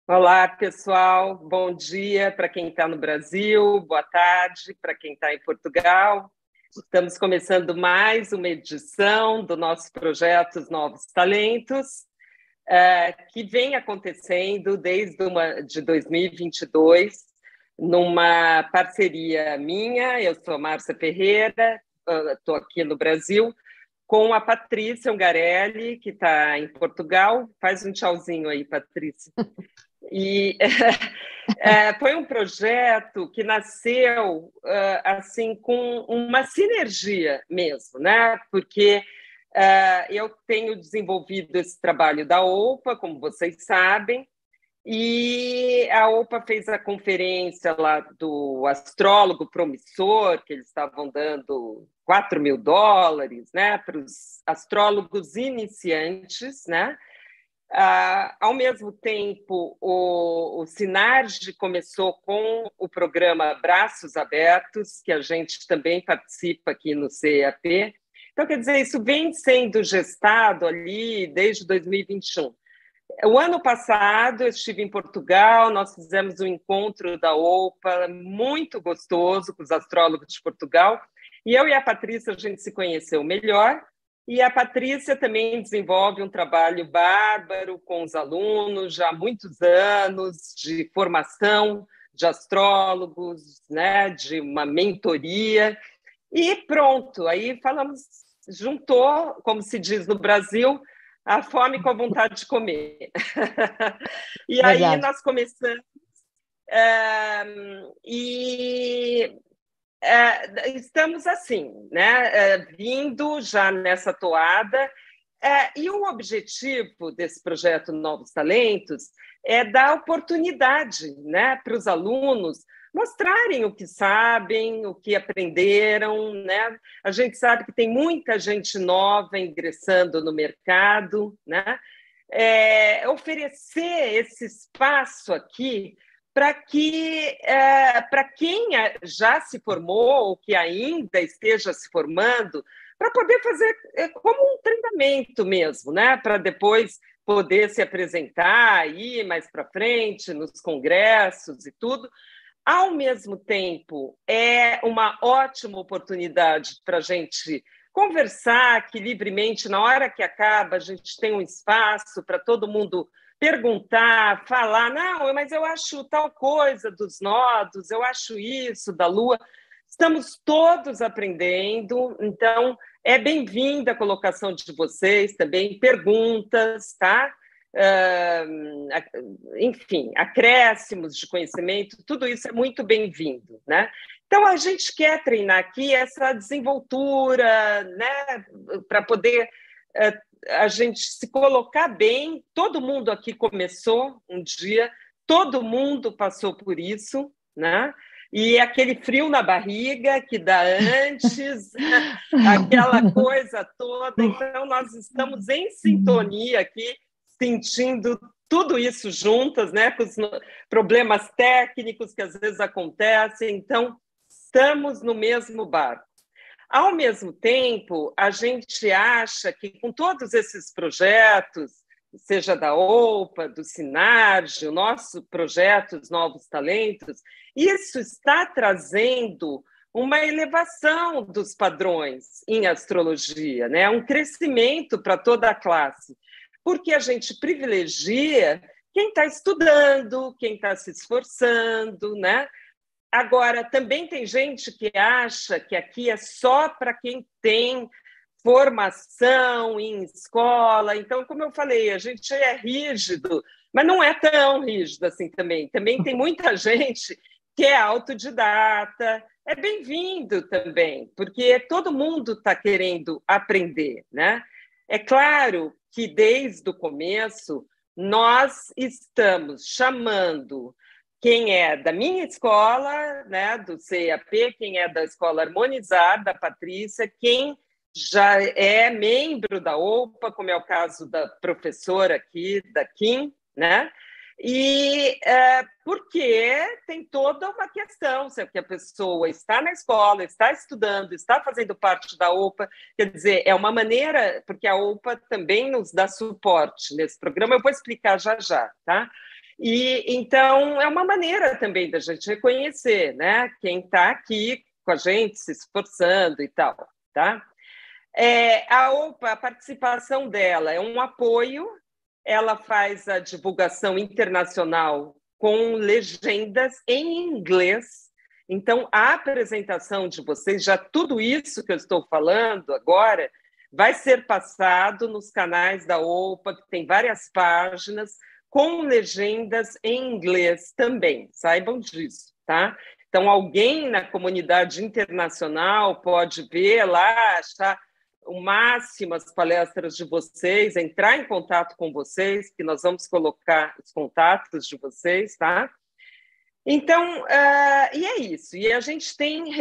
Olá, pessoal. Bom dia para quem está no Brasil, boa tarde para quem está em Portugal. Estamos começando mais uma edição do nosso projeto Os Novos Talentos, que vem acontecendo desde de 2022, numa parceria minha. Eu sou a Márcia Ferreira, estou aqui no Brasil, com a Patrícia Ungarelli, que está em Portugal. Faz um tchauzinho aí, Patrícia. E foi um projeto que nasceu assim com uma sinergia mesmo, né? Porque eu tenho desenvolvido esse trabalho da OPA, como vocês sabem, e a OPA fez a conferência lá do astrólogo promissor, que eles estavam dando $4.000, né, para os astrólogos iniciantes, né? Ao mesmo tempo, o Sinarge começou com o programa Braços Abertos, que a gente também participa aqui no CEAP. Então, quer dizer, isso vem sendo gestado ali desde 2021. O ano passado, eu estive em Portugal, nós fizemos um encontro da OPA, muito gostoso, com os astrólogos de Portugal, e eu e a Patrícia, a gente se conheceu melhor. E a Patrícia também desenvolve um trabalho bárbaro com os alunos, já há muitos anos, de formação de astrólogos, né, de uma mentoria. E pronto, aí juntou, como se diz no Brasil, a fome com a vontade de comer. E aí nós começamos. Estamos assim, né? Vindo já nessa toada, e o objetivo desse projeto Novos Talentos é dar oportunidade, né, para os alunos mostrarem o que sabem, o que aprenderam, né? A gente sabe que tem muita gente nova ingressando no mercado, né? Oferecer esse espaço aqui para quem já se formou ou que ainda esteja se formando, para poder fazer como um treinamento mesmo, né? Para depois poder se apresentar aí mais para frente nos congressos e tudo. Ao mesmo tempo, é uma ótima oportunidade para a gente conversar aqui livremente. Na hora que acaba, a gente tem um espaço para todo mundo perguntar, falar, não, mas eu acho tal coisa dos nodos, eu acho isso da Lua. Estamos todos aprendendo, então é bem-vinda a colocação de vocês também, perguntas, tá? Enfim, acréscimos de conhecimento, tudo isso é muito bem-vindo, né? Então, a gente quer treinar aqui essa desenvoltura, né, para poder a gente se colocar bem. Todo mundo aqui começou um dia, todo mundo passou por isso, né? E aquele frio na barriga que dá antes, aquela coisa toda. Então, nós estamos em sintonia aqui, sentindo tudo isso juntas, né? Com os problemas técnicos que às vezes acontecem. Então, estamos no mesmo barco. Ao mesmo tempo, a gente acha que com todos esses projetos, seja da OPA, do Sinarge, o nosso projeto Os Novos Talentos, isso está trazendo uma elevação dos padrões em astrologia, né? Um crescimento para toda a classe, porque a gente privilegia quem está estudando, quem está se esforçando, né? Agora, também tem gente que acha que aqui é só para quem tem formação em escola. Então, como eu falei, a gente é rígido, mas não é tão rígido assim também. Também tem muita gente que é autodidata. É bem-vindo também, porque todo mundo está querendo aprender, né? É claro que, desde o começo, nós estamos chamando quem é da minha escola, né, do CEAP, quem é da Escola Harmonizar, da Patrícia, quem já é membro da OPA, como é o caso da professora aqui, da Kim, né? E porque tem toda uma questão, se a pessoa está na escola, está estudando, está fazendo parte da OPA, quer dizer, é uma maneira, porque a OPA também nos dá suporte nesse programa, eu vou explicar já já, tá? E então é uma maneira também da gente reconhecer, né, quem está aqui com a gente, se esforçando e tal, tá? A OPA, a participação dela é um apoio, ela faz a divulgação internacional com legendas em inglês. Então, a apresentação de vocês, já tudo isso que eu estou falando agora, vai ser passado nos canais da OPA, que tem várias páginas, com legendas em inglês também, saibam disso, tá? Então, alguém na comunidade internacional pode ver lá, achar o máximo as palestras de vocês, entrar em contato com vocês, que nós vamos colocar os contatos de vocês, tá? Então, e é isso. E a gente tem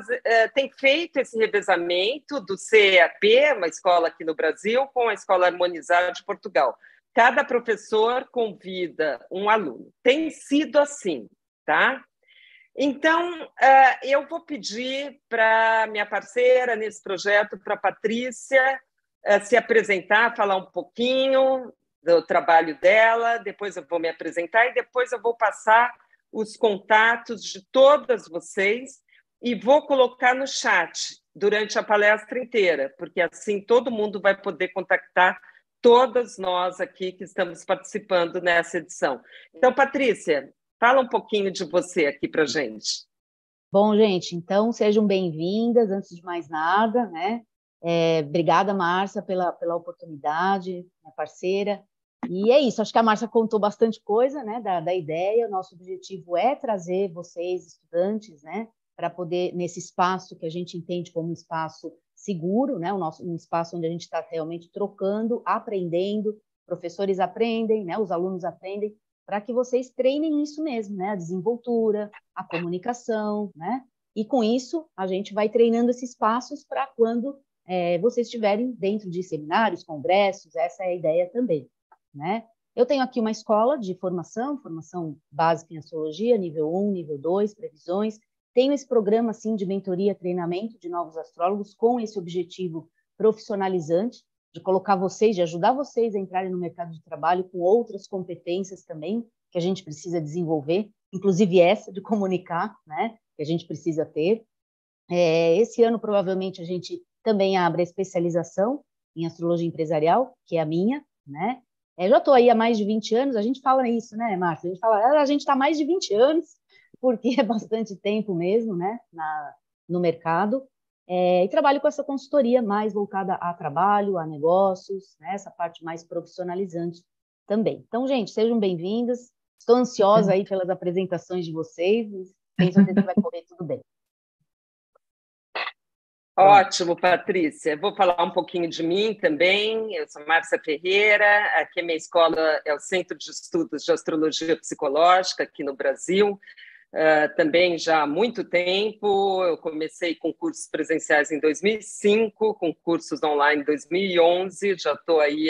feito esse revezamento do CEAP, uma escola aqui no Brasil, com a Escola Harmonizada de Portugal. Cada professor convida um aluno. Tem sido assim, tá? Então, eu vou pedir para minha parceira nesse projeto, para a Patrícia, se apresentar, falar um pouquinho do trabalho dela, depois eu vou me apresentar e depois eu vou passar os contatos de todas vocês e vou colocar no chat durante a palestra inteira, porque assim todo mundo vai poder contactar todas nós aqui que estamos participando nessa edição. Então, Patrícia, fala um pouquinho de você aqui para a gente. Bom, gente, então sejam bem-vindas, antes de mais nada, né? Obrigada, Márcia, pela oportunidade, minha parceira. E é isso, acho que a Márcia contou bastante coisa, né, da ideia. O nosso objetivo é trazer vocês, estudantes, né, para poder, nesse espaço que a gente entende como um espaço seguro, né, um espaço onde a gente está realmente trocando, aprendendo, professores aprendem, né, os alunos aprendem, para que vocês treinem isso mesmo, né, a desenvoltura, a comunicação, né, e com isso a gente vai treinando esses passos para quando vocês estiverem dentro de seminários, congressos, essa é a ideia também, né? Eu tenho aqui uma escola de formação básica em astrologia, nível 1, nível 2, previsões. Tenho esse programa assim, de mentoria, treinamento de novos astrólogos com esse objetivo profissionalizante, de colocar vocês, de ajudar vocês a entrarem no mercado de trabalho com outras competências também que a gente precisa desenvolver, inclusive essa de comunicar, né? Que a gente precisa ter. Esse ano, provavelmente, a gente também abre a especialização em astrologia empresarial, que é a minha, né? Eu já estou aí há mais de 20 anos, a gente fala isso, né, Márcia? A gente fala, a gente está há mais de 20 anos, porque é bastante tempo mesmo, né, no mercado, e trabalho com essa consultoria mais voltada a trabalho, a negócios, né, essa parte mais profissionalizante também. Então, gente, sejam bem-vindas, estou ansiosa aí pelas apresentações de vocês, tenho certeza que vai correr tudo bem. Ótimo, Patrícia. Vou falar um pouquinho de mim também. Eu sou Márcia Ferreira. Aqui a minha escola é o Centro de Estudos de Astrologia Psicológica, aqui no Brasil. Também já há muito tempo. Eu comecei com cursos presenciais em 2005, com cursos online em 2011. Já estou aí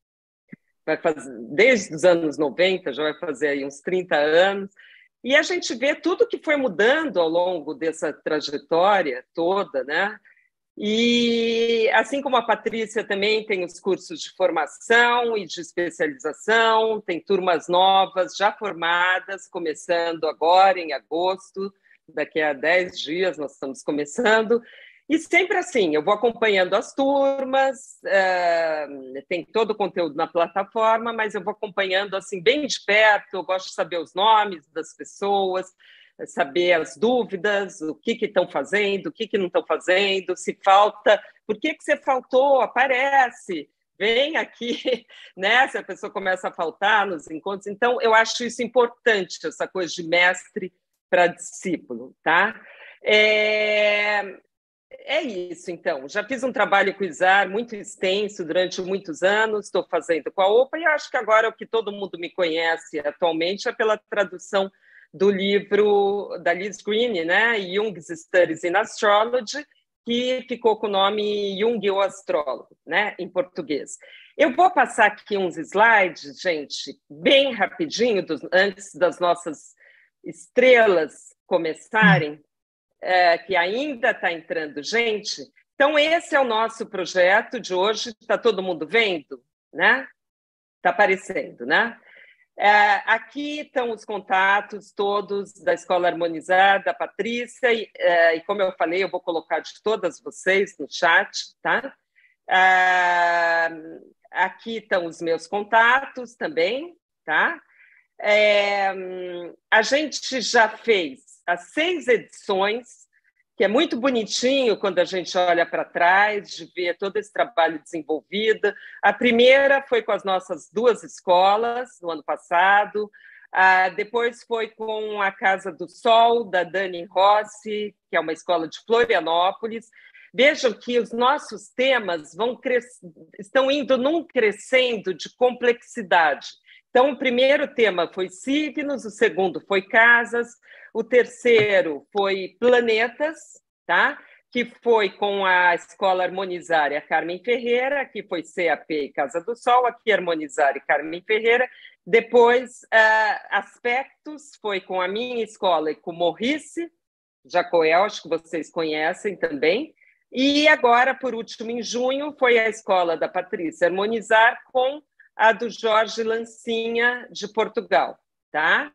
desde os anos 90, já vai fazer aí uns 30 anos. E a gente vê tudo que foi mudando ao longo dessa trajetória toda, né? E, assim como a Patrícia também tem os cursos de formação e de especialização, tem turmas novas já formadas, começando agora em agosto, daqui a 10 dias nós estamos começando. E sempre assim, eu vou acompanhando as turmas, tem todo o conteúdo na plataforma, mas eu vou acompanhando assim bem de perto, eu gosto de saber os nomes das pessoas, saber as dúvidas, o que estão fazendo, o que não estão fazendo, se falta, por que você faltou, aparece, vem aqui, né? Se a pessoa começa a faltar nos encontros. Então, eu acho isso importante, essa coisa de mestre para discípulo, tá? É isso, então. Já fiz um trabalho com o ISAR muito extenso durante muitos anos, estou fazendo com a OPA, e acho que agora o que todo mundo me conhece atualmente é pela tradução do livro da Liz Greene, né, Jung's Studies in Astrology, que ficou com o nome Jung, o Astrólogo, né, em português. Eu vou passar aqui uns slides, gente, bem rapidinho, antes das nossas estrelas começarem, que ainda está entrando gente. Então, esse é o nosso projeto de hoje. Está todo mundo vendo? Né? Está aparecendo, né? Aqui estão os contatos todos da Escola Harmonizar, da Patrícia, e como eu falei, eu vou colocar de todas vocês no chat, tá? Aqui estão os meus contatos também, tá? A gente já fez as 6 edições, que é muito bonitinho quando a gente olha para trás, de ver todo esse trabalho desenvolvido. A primeira foi com as nossas 2 escolas, no ano passado. Depois foi com a Casa do Sol, da Dani Rossi, que é uma escola de Florianópolis. Vejam que os nossos temas estão indo num crescendo de complexidade. Então, o primeiro tema foi signos, o segundo foi casas, o terceiro foi planetas, tá? Que foi com a Escola Harmonizar e a Carmen Ferreira, aqui foi CAP e Casa do Sol, aqui Harmonizar e Carmen Ferreira. Depois, aspectos, foi com a minha escola e com Maurice Jacoel, acho que vocês conhecem também. E agora, por último, em junho, foi a escola da Patrícia Harmonizar com a do Jorge Lancinha, de Portugal, tá?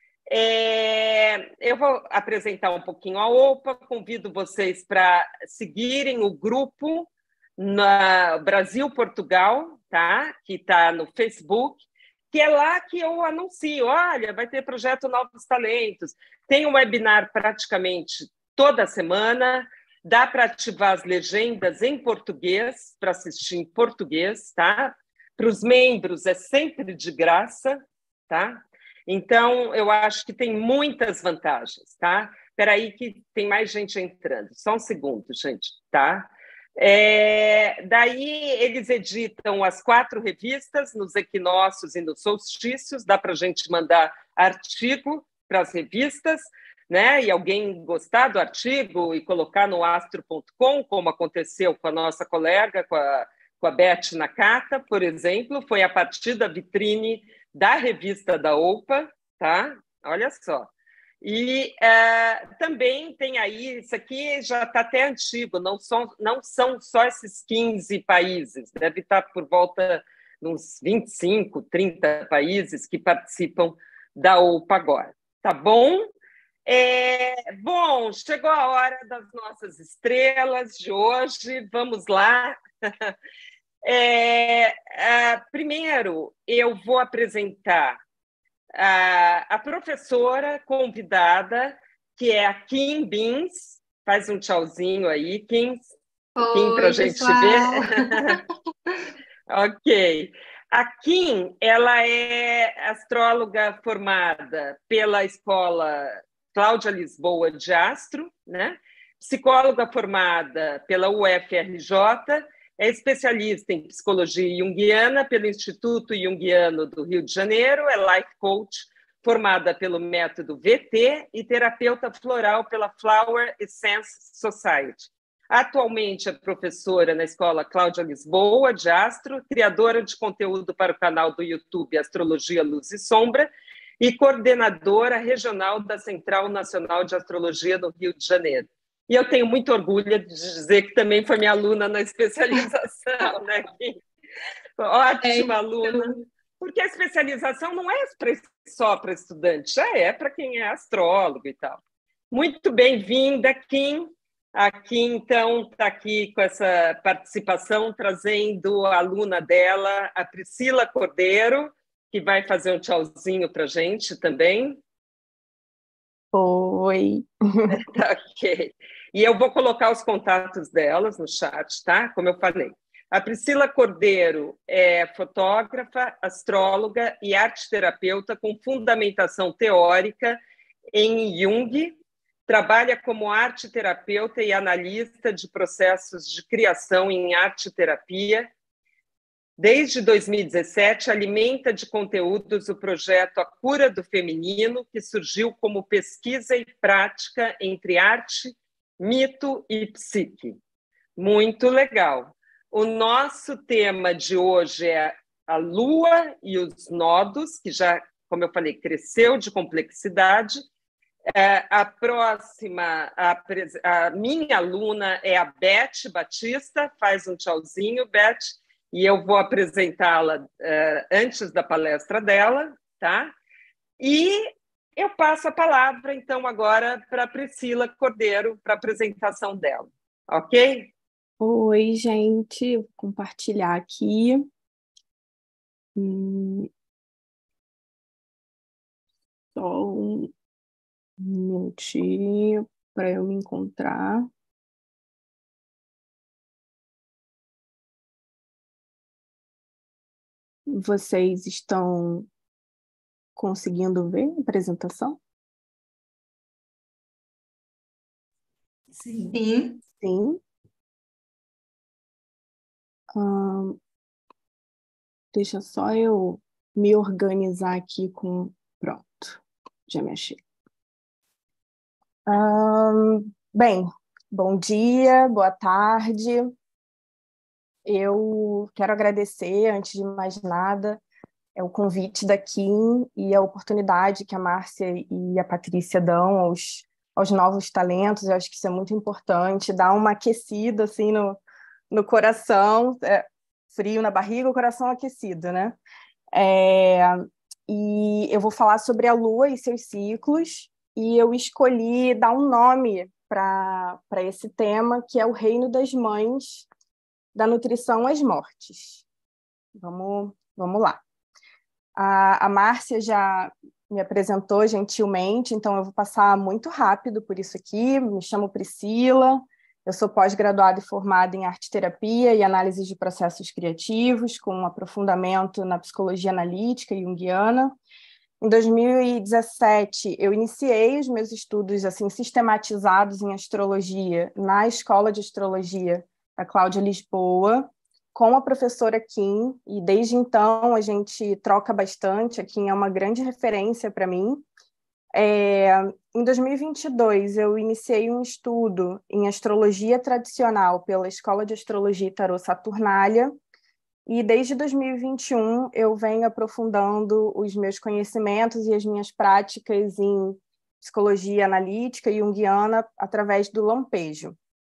Eu vou apresentar um pouquinho a OPA, convido vocês para seguirem o grupo na Brasil-Portugal, tá? Que está no Facebook, que é lá que eu anuncio, olha, vai ter projeto Novos Talentos, tem um webinar praticamente toda semana, dá para ativar as legendas em português, para assistir em português, tá? Para os membros é sempre de graça, tá? Então, eu acho que tem muitas vantagens, tá? Espera aí que tem mais gente entrando. Só um segundo, gente, tá? Daí, eles editam as 4 revistas, nos equinócios e nos solstícios, dá para a gente mandar artigo para as revistas, né? E alguém gostar do artigo e colocar no astro.com, como aconteceu com a nossa colega, com a Beth Nakata, por exemplo, foi a partir da vitrine da revista da OPA, tá? Olha só. E também tem aí, isso aqui já está até antigo, não são só esses 15 países, deve estar por volta de uns 25, 30 países que participam da OPA agora, tá bom? Bom, chegou a hora das nossas estrelas de hoje, vamos lá. Primeiro, eu vou apresentar a professora convidada, que é a Kim Beans. Faz um tchauzinho aí, Kim, para a gente pessoal. Ver. Ok. A Kim, ela é astróloga formada pela Escola Cláudia Lisboa de Astro, né? Psicóloga formada pela UFRJ, é especialista em psicologia junguiana pelo Instituto Junguiano do Rio de Janeiro, é life coach formada pelo método VT e terapeuta floral pela Flower Essence Society. Atualmente é professora na Escola Cláudia Lisboa de Astro, criadora de conteúdo para o canal do YouTube Astrologia Luz e Sombra e coordenadora regional da Central Nacional de Astrologia do Rio de Janeiro. E eu tenho muito orgulho de dizer que também foi minha aluna na especialização, né? Ótima aluna. Porque a especialização não é só para estudante, já é para quem é astrólogo e tal. Muito bem-vinda, Kim. A Kim, então, está aqui com essa participação, trazendo a aluna dela, a Priscila Cordeiro, que vai fazer um tchauzinho para a gente também. Oi. Ok. E eu vou colocar os contatos delas no chat, tá? Como eu falei. A Priscila Cordeiro é fotógrafa, astróloga e arte-terapeuta com fundamentação teórica em Jung, trabalha como arte-terapeuta e analista de processos de criação em arte-terapia. Desde 2017, alimenta de conteúdos o projeto A Cura do Feminino, que surgiu como pesquisa e prática entre arte, mito e psique. Muito legal. O nosso tema de hoje é a Lua e os nodos, que já, como eu falei, cresceu de complexidade. A próxima, a minha aluna é a Beth Batista, faz um tchauzinho, Beth, e eu vou apresentá-la antes da palestra dela, tá? E eu passo a palavra, então, agora para a Priscila Cordeiro, para a apresentação dela, ok? Oi, gente, vou compartilhar aqui. Só um minutinho para eu me encontrar. Vocês estão conseguindo ver a apresentação? Sim. Sim. Deixa só eu me organizar aqui com... Pronto, já me achei. Bem, bom dia, boa tarde. Eu quero agradecer, antes de mais nada, o convite da Kim e a oportunidade que a Márcia e a Patrícia dão aos novos talentos. Eu acho que isso é muito importante, dar uma aquecida assim, no coração, frio na barriga, o coração aquecido, né? E eu vou falar sobre a Lua e seus ciclos, e eu escolhi dar um nome para esse tema, que é o Reino das Mães, da nutrição às mortes. Vamos lá. A Márcia já me apresentou gentilmente, então eu vou passar muito rápido por isso aqui. Me chamo Priscila, eu sou pós-graduada e formada em arte-terapia e análise de processos criativos, com um aprofundamento na psicologia analítica e junguiana. Em 2017, eu iniciei os meus estudos assim, sistematizados em astrologia na Escola de Astrologia da Cláudia Lisboa, com a professora Kim, e desde então a gente troca bastante. A Kim é uma grande referência para mim. Em 2022, eu iniciei um estudo em astrologia tradicional pela Escola de Astrologia e Tarô Saturnália, e desde 2021 eu venho aprofundando os meus conhecimentos e as minhas práticas em psicologia analítica e junguiana através do lampejo.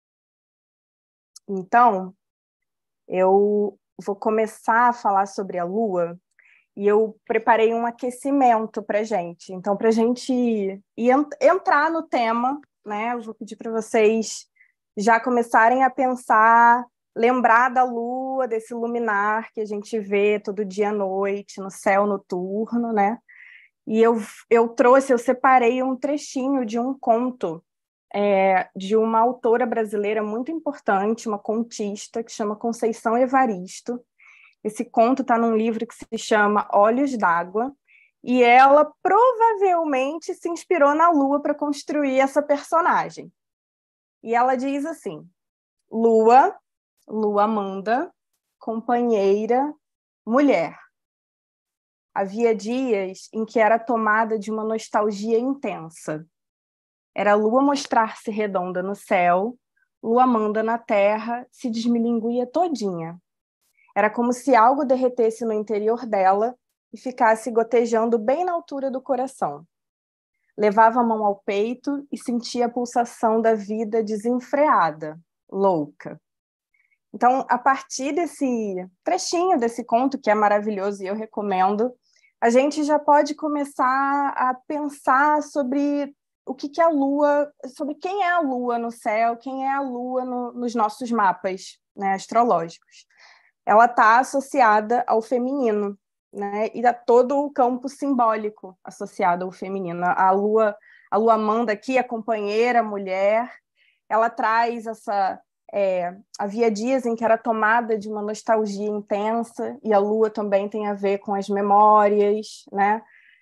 Então, eu vou começar a falar sobre a Lua, e eu preparei um aquecimento para a gente. Então, para a gente entrar no tema, né, eu vou pedir para vocês já começarem a pensar, lembrar da Lua, desse luminar que a gente vê todo dia à noite, no céu noturno, né? E eu separei um trechinho de um conto de uma autora brasileira muito importante, uma contista, que chama Conceição Evaristo. Esse conto está num livro que se chama Olhos d'Água, e ela provavelmente se inspirou na Lua para construir essa personagem. E ela diz assim: Lua, Lua Amanda, companheira, mulher. Havia dias em que era tomada de uma nostalgia intensa. Era a lua mostrar-se redonda no céu, Lua Amanda na terra se desmilinguia todinha. Era como se algo derretesse no interior dela e ficasse gotejando bem na altura do coração. Levava a mão ao peito e sentia a pulsação da vida desenfreada, louca. Então, a partir desse trechinho desse conto, que é maravilhoso e eu recomendo, a gente já pode começar a pensar sobre o que é a Lua, sobre quem é a Lua no céu, quem é a Lua nos nossos mapas, né, astrológicos. Ela está associada ao feminino, né, e a todo o campo simbólico associado ao feminino. A Lua Amanda aqui, a companheira, a mulher, ela traz essa... havia dias em que era tomada de uma nostalgia intensa, e a Lua também tem a ver com as memórias, né?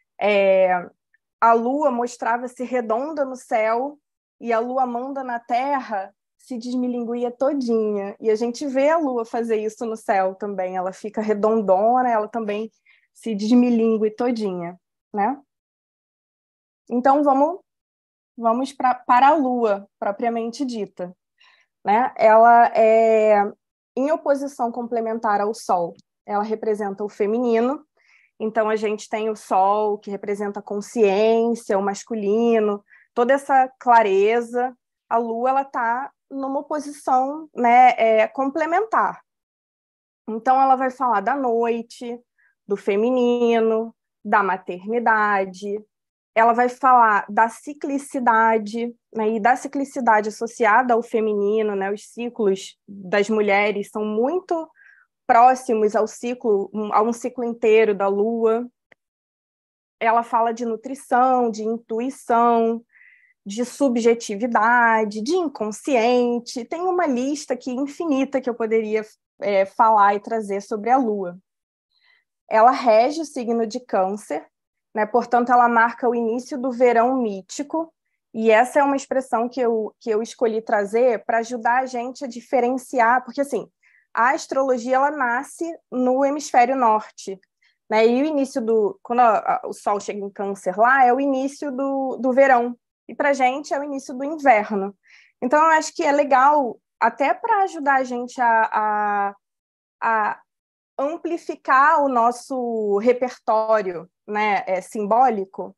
A Lua mostrava-se redonda no céu e a Lua Amanda na terra se desmilinguia todinha. E a gente vê a Lua fazer isso no céu também. Ela fica redondona, ela também se desmilingue todinha, né? Então, vamos para a Lua, propriamente dita, né? Ela é em oposição complementar ao Sol. Ela representa o feminino. Então, a gente tem o Sol, que representa a consciência, o masculino, toda essa clareza. A Lua, ela está numa oposição, né, complementar. Então, ela vai falar da noite, do feminino, da maternidade, ela vai falar da ciclicidade, né, e da ciclicidade associada ao feminino, né, os ciclos das mulheres são muito próximos ao a um ciclo inteiro da Lua. Ela fala de nutrição, de intuição, de subjetividade, de inconsciente. Tem uma lista aqui infinita que eu poderia falar e trazer sobre a Lua. Ela rege o signo de Câncer, né? Portanto, ela marca o início do verão mítico, e essa é uma expressão que eu escolhi trazer para ajudar a gente a diferenciar, porque assim, a astrologia ela nasce no hemisfério norte, né? E o início quando o Sol chega em Câncer lá, é o início do verão, e para a gente é o início do inverno. Então, eu acho que é legal, até para ajudar a gente a amplificar o nosso repertório, né, simbólico.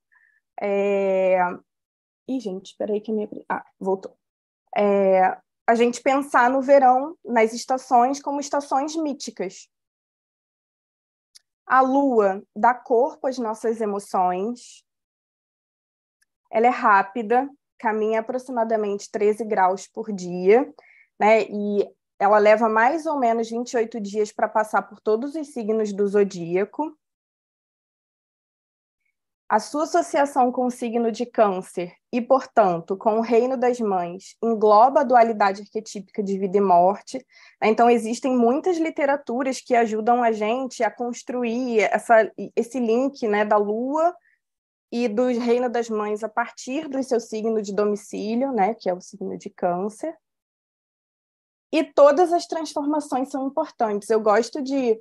Ih, gente, espera aí que a minha... voltou. A gente pensar no verão, nas estações, como estações míticas. A Lua dá corpo às nossas emoções. Ela é rápida, caminha aproximadamente 13 graus por dia, né? E ela leva mais ou menos 28 dias para passar por todos os signos do zodíaco. A sua associação com o signo de Câncer e, portanto, com o reino das mães, engloba a dualidade arquetípica de vida e morte. Então, existem muitas literaturas que ajudam a gente a construir esse link, né, da Lua e do reino das mães a partir do seu signo de domicílio, né, que é o signo de Câncer. E todas as transformações são importantes. Eu gosto de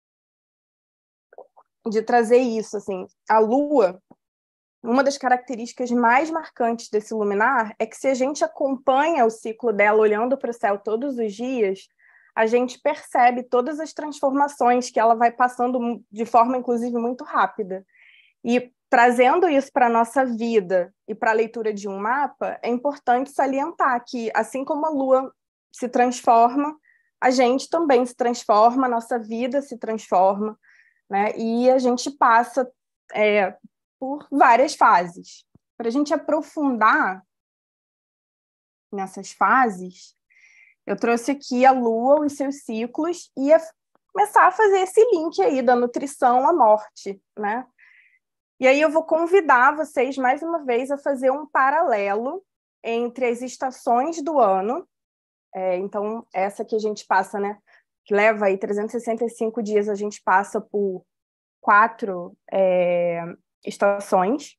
trazer isso, assim. A Lua, uma das características mais marcantes desse luminar é que se a gente acompanha o ciclo dela olhando para o céu todos os dias, a gente percebe todas as transformações que ela vai passando de forma, inclusive, muito rápida. E trazendo isso para a nossa vida e para a leitura de um mapa, é importante salientar que, assim como a Lua se transforma, a gente também se transforma, a nossa vida se transforma, né? E a gente passa por várias fases. Para a gente aprofundar nessas fases, eu trouxe aqui a Lua, os seus ciclos, e começar a fazer esse link aí da nutrição à morte, né? E aí eu vou convidar vocês, mais uma vez, a fazer um paralelo entre as estações do ano. Então, essa que a gente passa, né? Que leva aí 365 dias, a gente passa por 4 estações.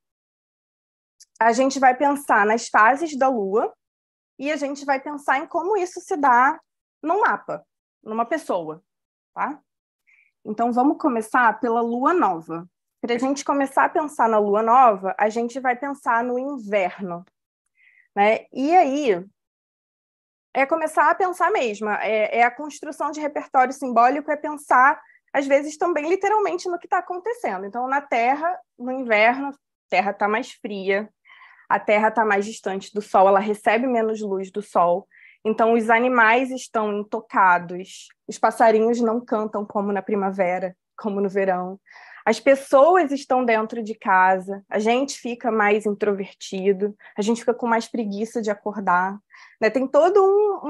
A gente vai pensar nas fases da Lua e a gente vai pensar em como isso se dá num mapa, numa pessoa, tá? Então, vamos começar pela Lua Nova. Para a gente começar a pensar na Lua Nova, a gente vai pensar no inverno, né? E aí, começar a pensar mesmo, a construção de repertório simbólico, pensar, às vezes, também literalmente no que está acontecendo. Então, na Terra, no inverno, a Terra está mais fria, a Terra está mais distante do Sol, ela recebe menos luz do Sol, então os animais estão intocados, os passarinhos não cantam como na primavera, como no verão, as pessoas estão dentro de casa, a gente fica mais introvertido, a gente fica com mais preguiça de acordar, né? Tem todo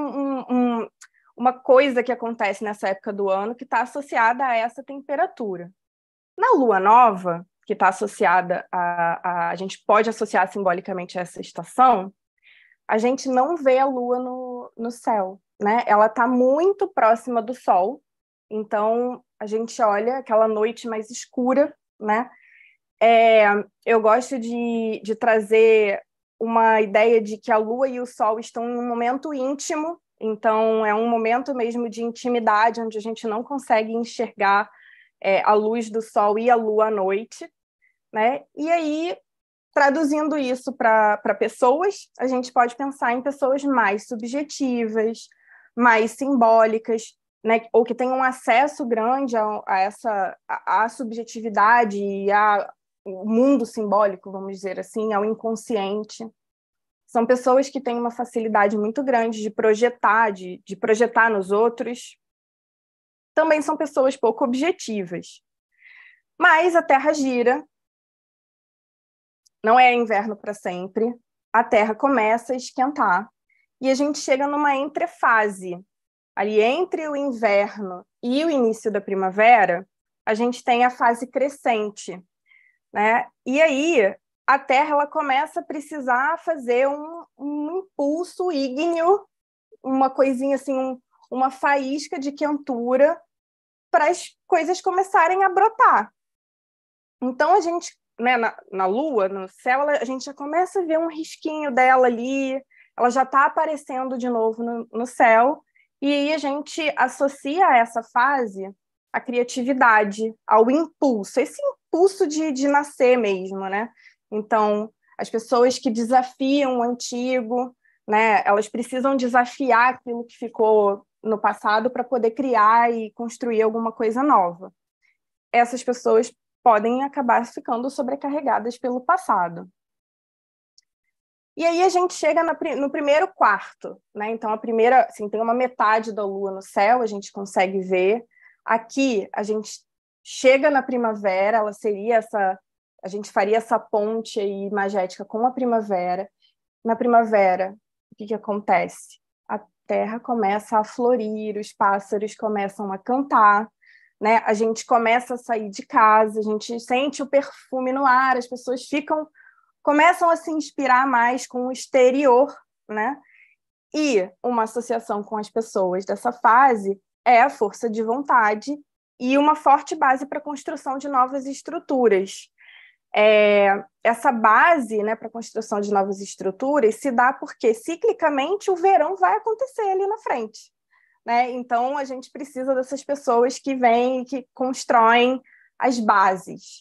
uma coisa que acontece nessa época do ano que está associada a essa temperatura. Na Lua Nova, que está associada a gente pode associar simbolicamente a essa estação, a gente não vê a Lua no céu, né? Ela está muito próxima do Sol, então a gente olha aquela noite mais escura, né? Eu gosto de trazer uma ideia de que a Lua e o Sol estão em um momento íntimo, então é um momento mesmo de intimidade, onde a gente não consegue enxergar a luz do Sol e a Lua à noite, né? E aí, traduzindo isso para pessoas, a gente pode pensar em pessoas mais subjetivas, mais simbólicas, né? Ou que tenham um acesso grande à subjetividade e ao mundo simbólico, vamos dizer assim, ao inconsciente. São pessoas que têm uma facilidade muito grande de projetar, de projetar nos outros. Também são pessoas pouco objetivas. Mas a Terra gira, não é inverno para sempre, a Terra começa a esquentar e a gente chega numa entrefase. Ali entre o inverno e o início da primavera, a gente tem a fase crescente, né? E aí a Terra ela começa a precisar fazer um impulso ígneo, uma coisinha assim, uma faísca de quentura para as coisas começarem a brotar. Então a gente, né, na Lua, no céu, a gente já começa a ver um risquinho dela ali, ela já está aparecendo de novo no céu, e aí a gente associa a essa fase a criatividade, ao impulso, esse impulso de nascer mesmo, né? Então, as pessoas que desafiam o antigo, né, elas precisam desafiar aquilo que ficou no passado para poder criar e construir alguma coisa nova. Essas pessoas podem acabar ficando sobrecarregadas pelo passado. E aí a gente chega no primeiro quarto, né? Então, a primeira, assim, tem uma metade da Lua no céu, a gente consegue ver. Aqui, a gente chega na primavera, ela seria a gente faria essa ponte aí imagética com a primavera. Na primavera, o que acontece? A terra começa a florir, os pássaros começam a cantar, né? A gente começa a sair de casa, a gente sente o perfume no ar, as pessoas começam a se inspirar mais com o exterior, né? E uma associação com as pessoas dessa fase é a força de vontade e uma forte base para a construção de novas estruturas. Essa base, né, para a construção de novas estruturas se dá porque, ciclicamente, o verão vai acontecer ali na frente, né? Então, a gente precisa dessas pessoas que vêm e que constroem as bases.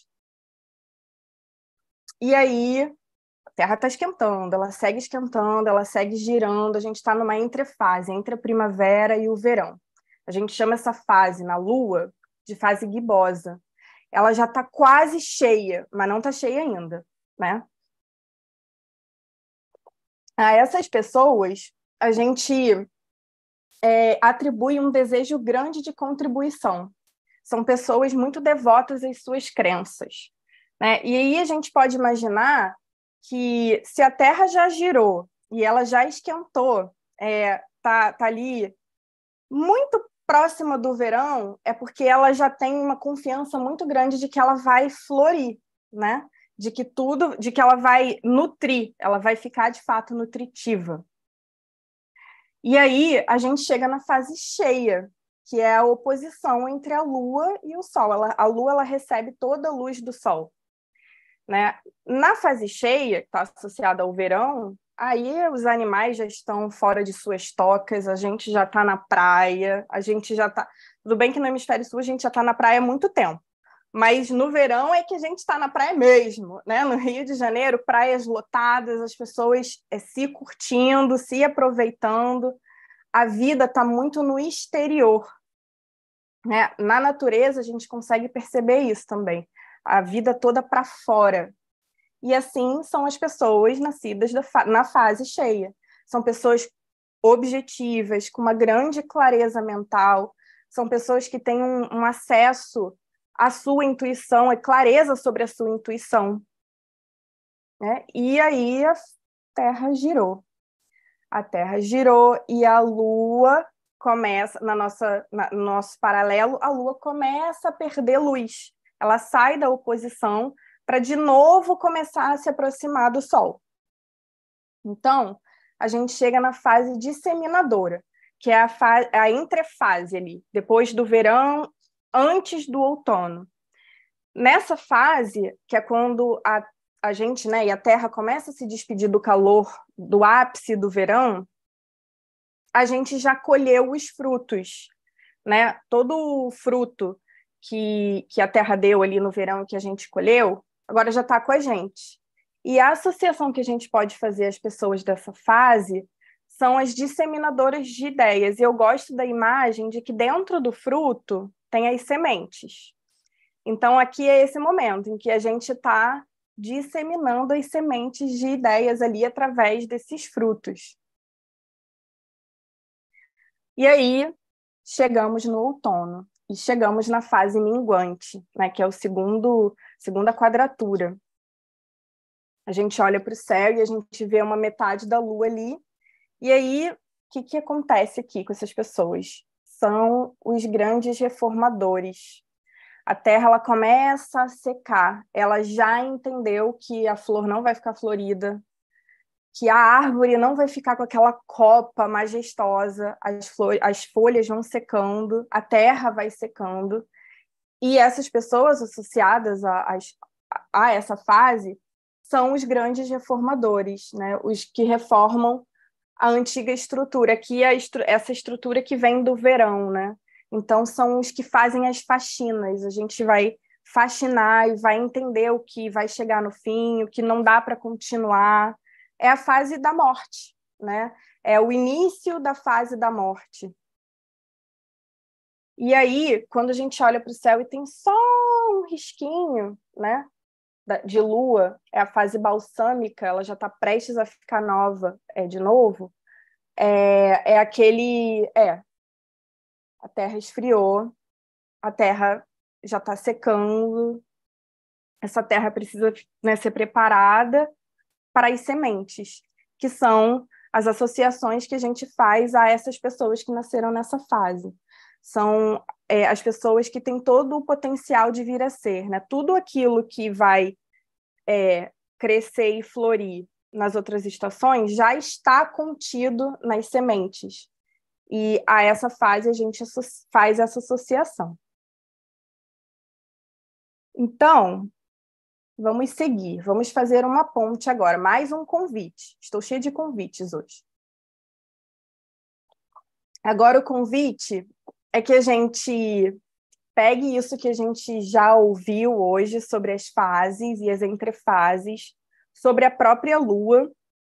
E aí, a Terra está esquentando, ela segue girando, a gente está numa entrefase, entre a primavera e o verão. A gente chama essa fase, na Lua, de fase gibosa. Ela já está quase cheia, mas não está cheia ainda, né? A essas pessoas, a gente atribui um desejo grande de contribuição. São pessoas muito devotas às suas crenças, né? E aí a gente pode imaginar que se a Terra já girou e ela já esquentou, tá ali muito próxima do verão, é porque ela já tem uma confiança muito grande de que ela vai florir, né? De que ela vai nutrir, ela vai ficar de fato nutritiva. E aí a gente chega na fase cheia, que é a oposição entre a Lua e o Sol. A Lua ela recebe toda a luz do Sol, né? Na fase cheia, que está associada ao verão, aí os animais já estão fora de suas tocas, a gente já está na praia, a gente já está... Tudo bem que no Hemisfério Sul a gente já está na praia há muito tempo, mas no verão é que a gente está na praia mesmo, né? No Rio de Janeiro, praias lotadas, as pessoas se curtindo, se aproveitando. A vida está muito no exterior, né? Na natureza, a gente consegue perceber isso também. A vida toda para fora. E assim são as pessoas nascidas na fase cheia. São pessoas objetivas, com uma grande clareza mental, são pessoas que têm um acesso à sua intuição, e clareza sobre a sua intuição, né? E aí a Terra girou. A Terra girou e a Lua começa, no nosso paralelo, a Lua começa a perder luz. Ela sai da oposição para de novo começar a se aproximar do Sol. Então, a gente chega na fase disseminadora, que é a entrefase ali, depois do verão, antes do outono. Nessa fase, que é quando a gente, né, e a Terra começa a se despedir do calor do ápice do verão, a gente já colheu os frutos, né? Todo o fruto que a Terra deu ali no verão que a gente colheu, agora já está com a gente. E a associação que a gente pode fazer às pessoas dessa fase são as disseminadoras de ideias. E eu gosto da imagem de que dentro do fruto tem as sementes. Então, aqui é esse momento em que a gente está disseminando as sementes de ideias ali através desses frutos. E aí, chegamos no outono. e chegamos na fase minguante, né, que é segunda quadratura. A gente olha para o céu e a gente vê uma metade da lua ali, e aí o que acontece aqui com essas pessoas? São os grandes reformadores. A terra ela começa a secar, ela já entendeu que a flor não vai ficar florida, que a árvore não vai ficar com aquela copa majestosa, as folhas vão secando, a terra vai secando, e essas pessoas associadas a essa fase são os grandes reformadores, né? Os que reformam a antiga estrutura, essa estrutura que vem do verão, né? Então, são os que fazem as faxinas, a gente vai faxinar e vai entender o que vai chegar no fim, o que não dá para continuar. É a fase da morte, né? É o início da fase da morte. E aí, quando a gente olha para o céu e tem só um risquinho, né, de lua, é a fase balsâmica, ela já está prestes a ficar nova de novo, a terra esfriou, a terra já está secando, essa terra precisa, né, ser preparada para as sementes, que são as associações que a gente faz a essas pessoas que nasceram nessa fase. São as pessoas que têm todo o potencial de vir a ser, né? Tudo aquilo que vai crescer e florir nas outras estações já está contido nas sementes. E a essa fase a gente faz essa associação. Então, vamos seguir, vamos fazer uma ponte agora, mais um convite. Estou cheia de convites hoje. Agora o convite é que a gente pegue isso que a gente já ouviu hoje sobre as fases e as entrefases, sobre a própria Lua,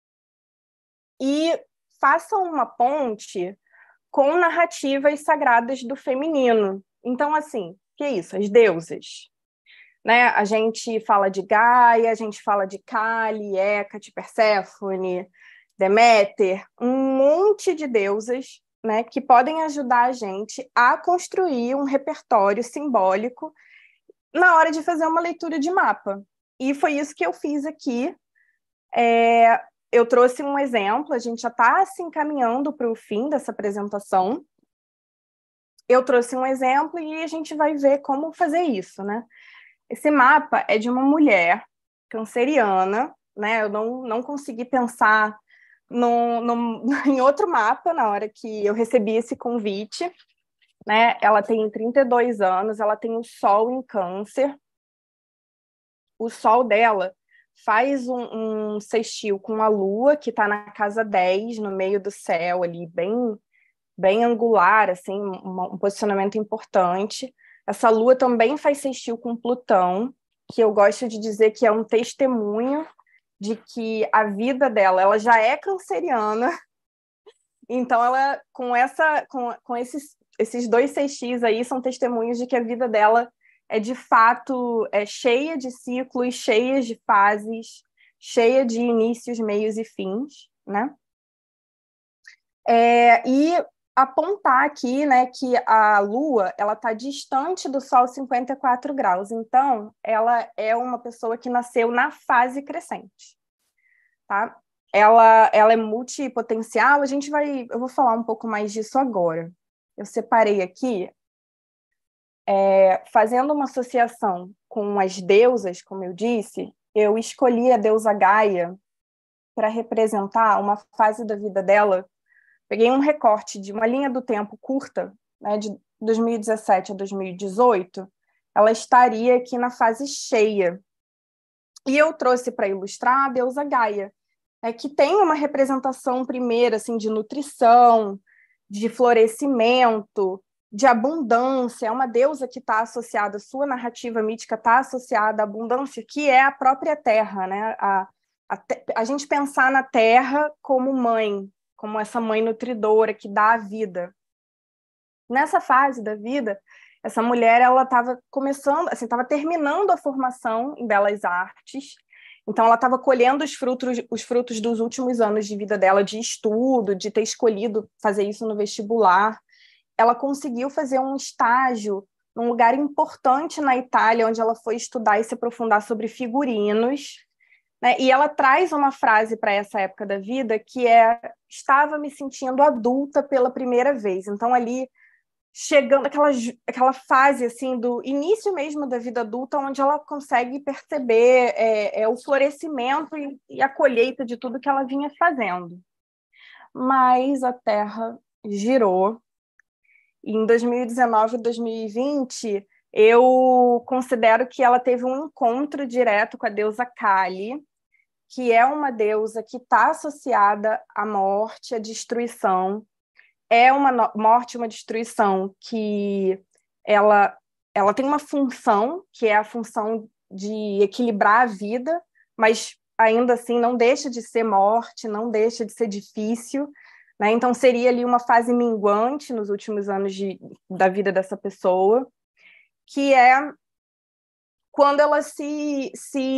e faça uma ponte com narrativas sagradas do feminino. Então, assim, o que é isso? As deusas. Né? A gente fala de Gaia, a gente fala de Kali, Hécate, Perséfone, Deméter, um monte de deusas, né, que podem ajudar a gente a construir um repertório simbólico na hora de fazer uma leitura de mapa. E foi isso que eu fiz aqui. Eu trouxe um exemplo, a gente já está se encaminhando para o fim dessa apresentação. Eu trouxe um exemplo e a gente vai ver como fazer isso, né? Esse mapa é de uma mulher canceriana, né? Eu não consegui pensar em outro mapa na hora que eu recebi esse convite, né? Ela tem 32 anos, ela tem o Sol em Câncer. O Sol dela faz um sextil com a Lua, que está na casa 10, no meio do céu, ali, bem angular, assim, um posicionamento importante. Essa Lua também faz sextil com Plutão, que eu gosto de dizer que é um testemunho de que a vida dela, ela já é canceriana, então ela, com esses dois sextis aí, são testemunhos de que a vida dela é de fato cheia de ciclos, cheia de fases, cheia de inícios, meios e fins, né? E apontar aqui, né, que a Lua ela está distante do Sol 54 graus, então ela é uma pessoa que nasceu na fase crescente, tá? Ela é multipotencial, eu vou falar um pouco mais disso agora. Eu separei aqui, fazendo uma associação com as deusas, como eu disse, eu escolhi a deusa Gaia para representar uma fase da vida dela. Peguei um recorte de uma linha do tempo curta, né, de 2017 a 2018, ela estaria aqui na fase cheia. E eu trouxe para ilustrar a deusa Gaia, que tem uma representação primeira assim, de nutrição, de florescimento, de abundância. É uma deusa que está associada, sua narrativa mítica está associada à abundância, que é a própria terra, né? A gente pensar na terra como mãe, como essa mãe nutridora que dá a vida. Nessa fase da vida, essa mulher ela estava começando, assim, estava terminando a formação em Belas Artes, então ela estava colhendo os frutos dos últimos anos de vida dela, de estudo, de ter escolhido fazer isso no vestibular, ela conseguiu fazer um estágio num lugar importante na Itália, onde ela foi estudar e se aprofundar sobre figurinos, né? E ela traz uma frase para essa época da vida que é: estava me sentindo adulta pela primeira vez. Então, ali, chegando aquela fase assim do início mesmo da vida adulta, onde ela consegue perceber o florescimento e a colheita de tudo que ela vinha fazendo. Mas a Terra girou. E em 2019 e 2020, eu considero que ela teve um encontro direto com a deusa Kali, que é uma deusa que está associada à morte, à destruição. É uma morte, uma destruição que ela tem uma função, que é a função de equilibrar a vida, mas ainda assim não deixa de ser morte, não deixa de ser difícil, né? Então seria ali uma fase minguante nos últimos anos da vida dessa pessoa, que é quando ela se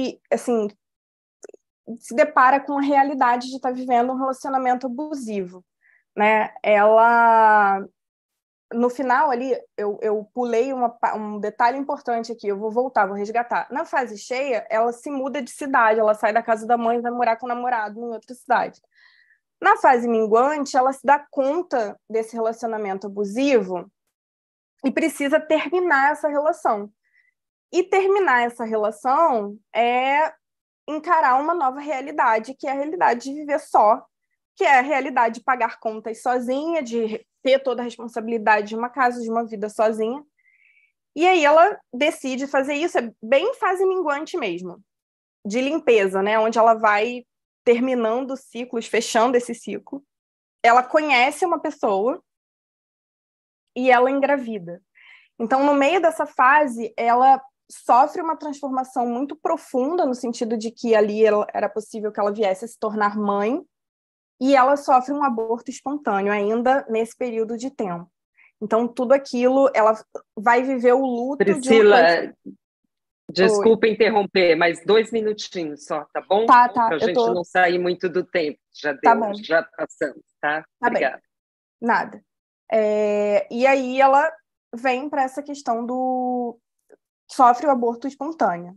depara com a realidade de estar vivendo um relacionamento abusivo, né? Ela, no final ali, eu pulei um detalhe importante aqui, eu vou voltar, vou resgatar. Na fase cheia, ela se muda de cidade, ela sai da casa da mãe e vai morar com o namorado em outra cidade. Na fase minguante, ela se dá conta desse relacionamento abusivo e precisa terminar essa relação. E terminar essa relação é encarar uma nova realidade, que é a realidade de viver só, que é a realidade de pagar contas sozinha, de ter toda a responsabilidade de uma casa, de uma vida sozinha. E aí ela decide fazer isso, é bem fase minguante mesmo, de limpeza, né? Onde ela vai terminando ciclos, fechando esse ciclo. Ela conhece uma pessoa e ela engravida. Então, no meio dessa fase, ela sofre uma transformação muito profunda, no sentido de que ali era possível que ela viesse a se tornar mãe, e ela sofre um aborto espontâneo ainda nesse período de tempo. Então, tudo aquilo, ela vai viver o luto Priscila, de uma coisa... desculpa interromper, mas 2 minutinhos só, tá bom? Tá, Para a gente não sair muito do tempo. Já deu, tá bom. já passamos, tá? Tá Obrigada. bem. Nada. E aí ela vem para essa questão do... sofre o aborto espontâneo.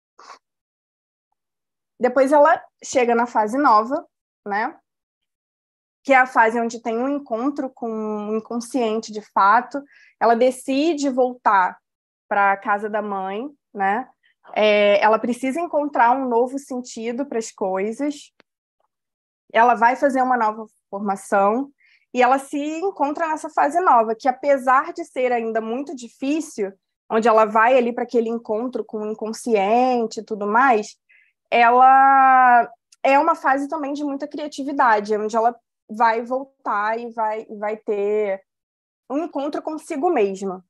Depois ela chega na fase nova, né? Que é a fase onde tem um encontro com o inconsciente de fato. Ela decide voltar para a casa da mãe, né? Ela precisa encontrar um novo sentido para as coisas. Ela vai fazer uma nova formação e ela se encontra nessa fase nova, que apesar de ser ainda muito difícil, onde ela vai ali para aquele encontro com o inconsciente e tudo mais, ela é uma fase também de muita criatividade, onde ela vai voltar e vai ter um encontro consigo mesma.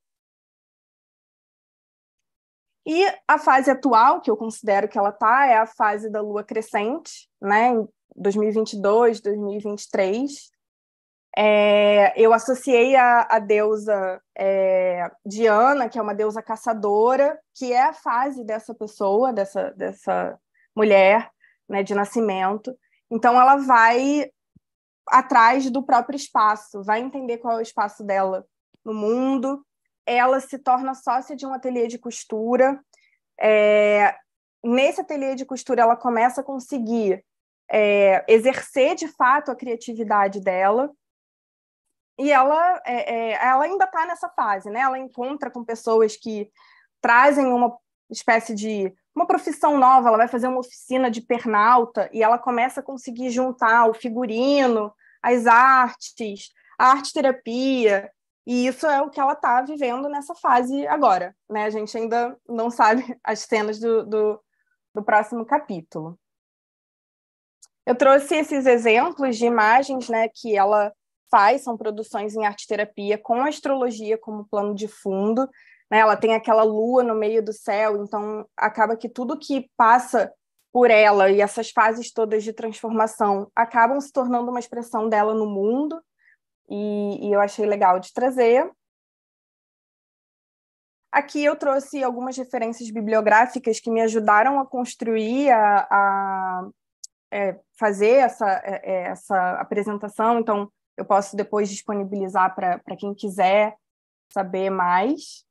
E a fase atual, que eu considero que ela está, é a fase da lua crescente, né, em 2022, 2023. Eu associei a deusa Diana, que é uma deusa caçadora, que é a fase dessa pessoa, dessa mulher, né, de nascimento. Então, ela vai atrás do próprio espaço, vai entender qual é o espaço dela no mundo. Ela se torna sócia de um ateliê de costura. Nesse ateliê de costura, ela começa a conseguir exercer, de fato, a criatividade dela. E ela ainda está nessa fase, né? Ela encontra com pessoas que trazem uma espécie de uma profissão nova. Ela vai fazer uma oficina de pernalta e ela começa a conseguir juntar o figurino, as artes, a arte-terapia, e isso é o que ela está vivendo nessa fase agora, né? A gente ainda não sabe as cenas do próximo capítulo. Eu trouxe esses exemplos de imagens, né, que ela faz, são produções em arte-terapia com astrologia como plano de fundo, né? Ela tem aquela lua no meio do céu, então acaba que tudo que passa por ela e essas fases todas de transformação acabam se tornando uma expressão dela no mundo, e eu achei legal de trazer. Aqui eu trouxe algumas referências bibliográficas que me ajudaram a construir, fazer essa apresentação. Então, eu posso depois disponibilizar para quem quiser saber mais.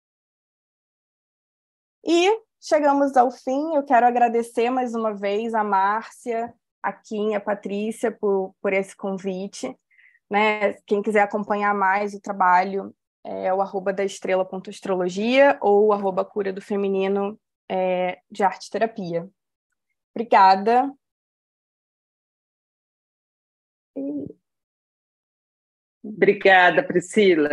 E chegamos ao fim. Eu quero agradecer mais uma vez a Márcia, a Kim, a Patrícia por esse convite. Né? Quem quiser acompanhar mais o trabalho é o @daestrela.astrologia ou o @cura do feminino de arte terapia. Obrigada. Obrigada, Priscila.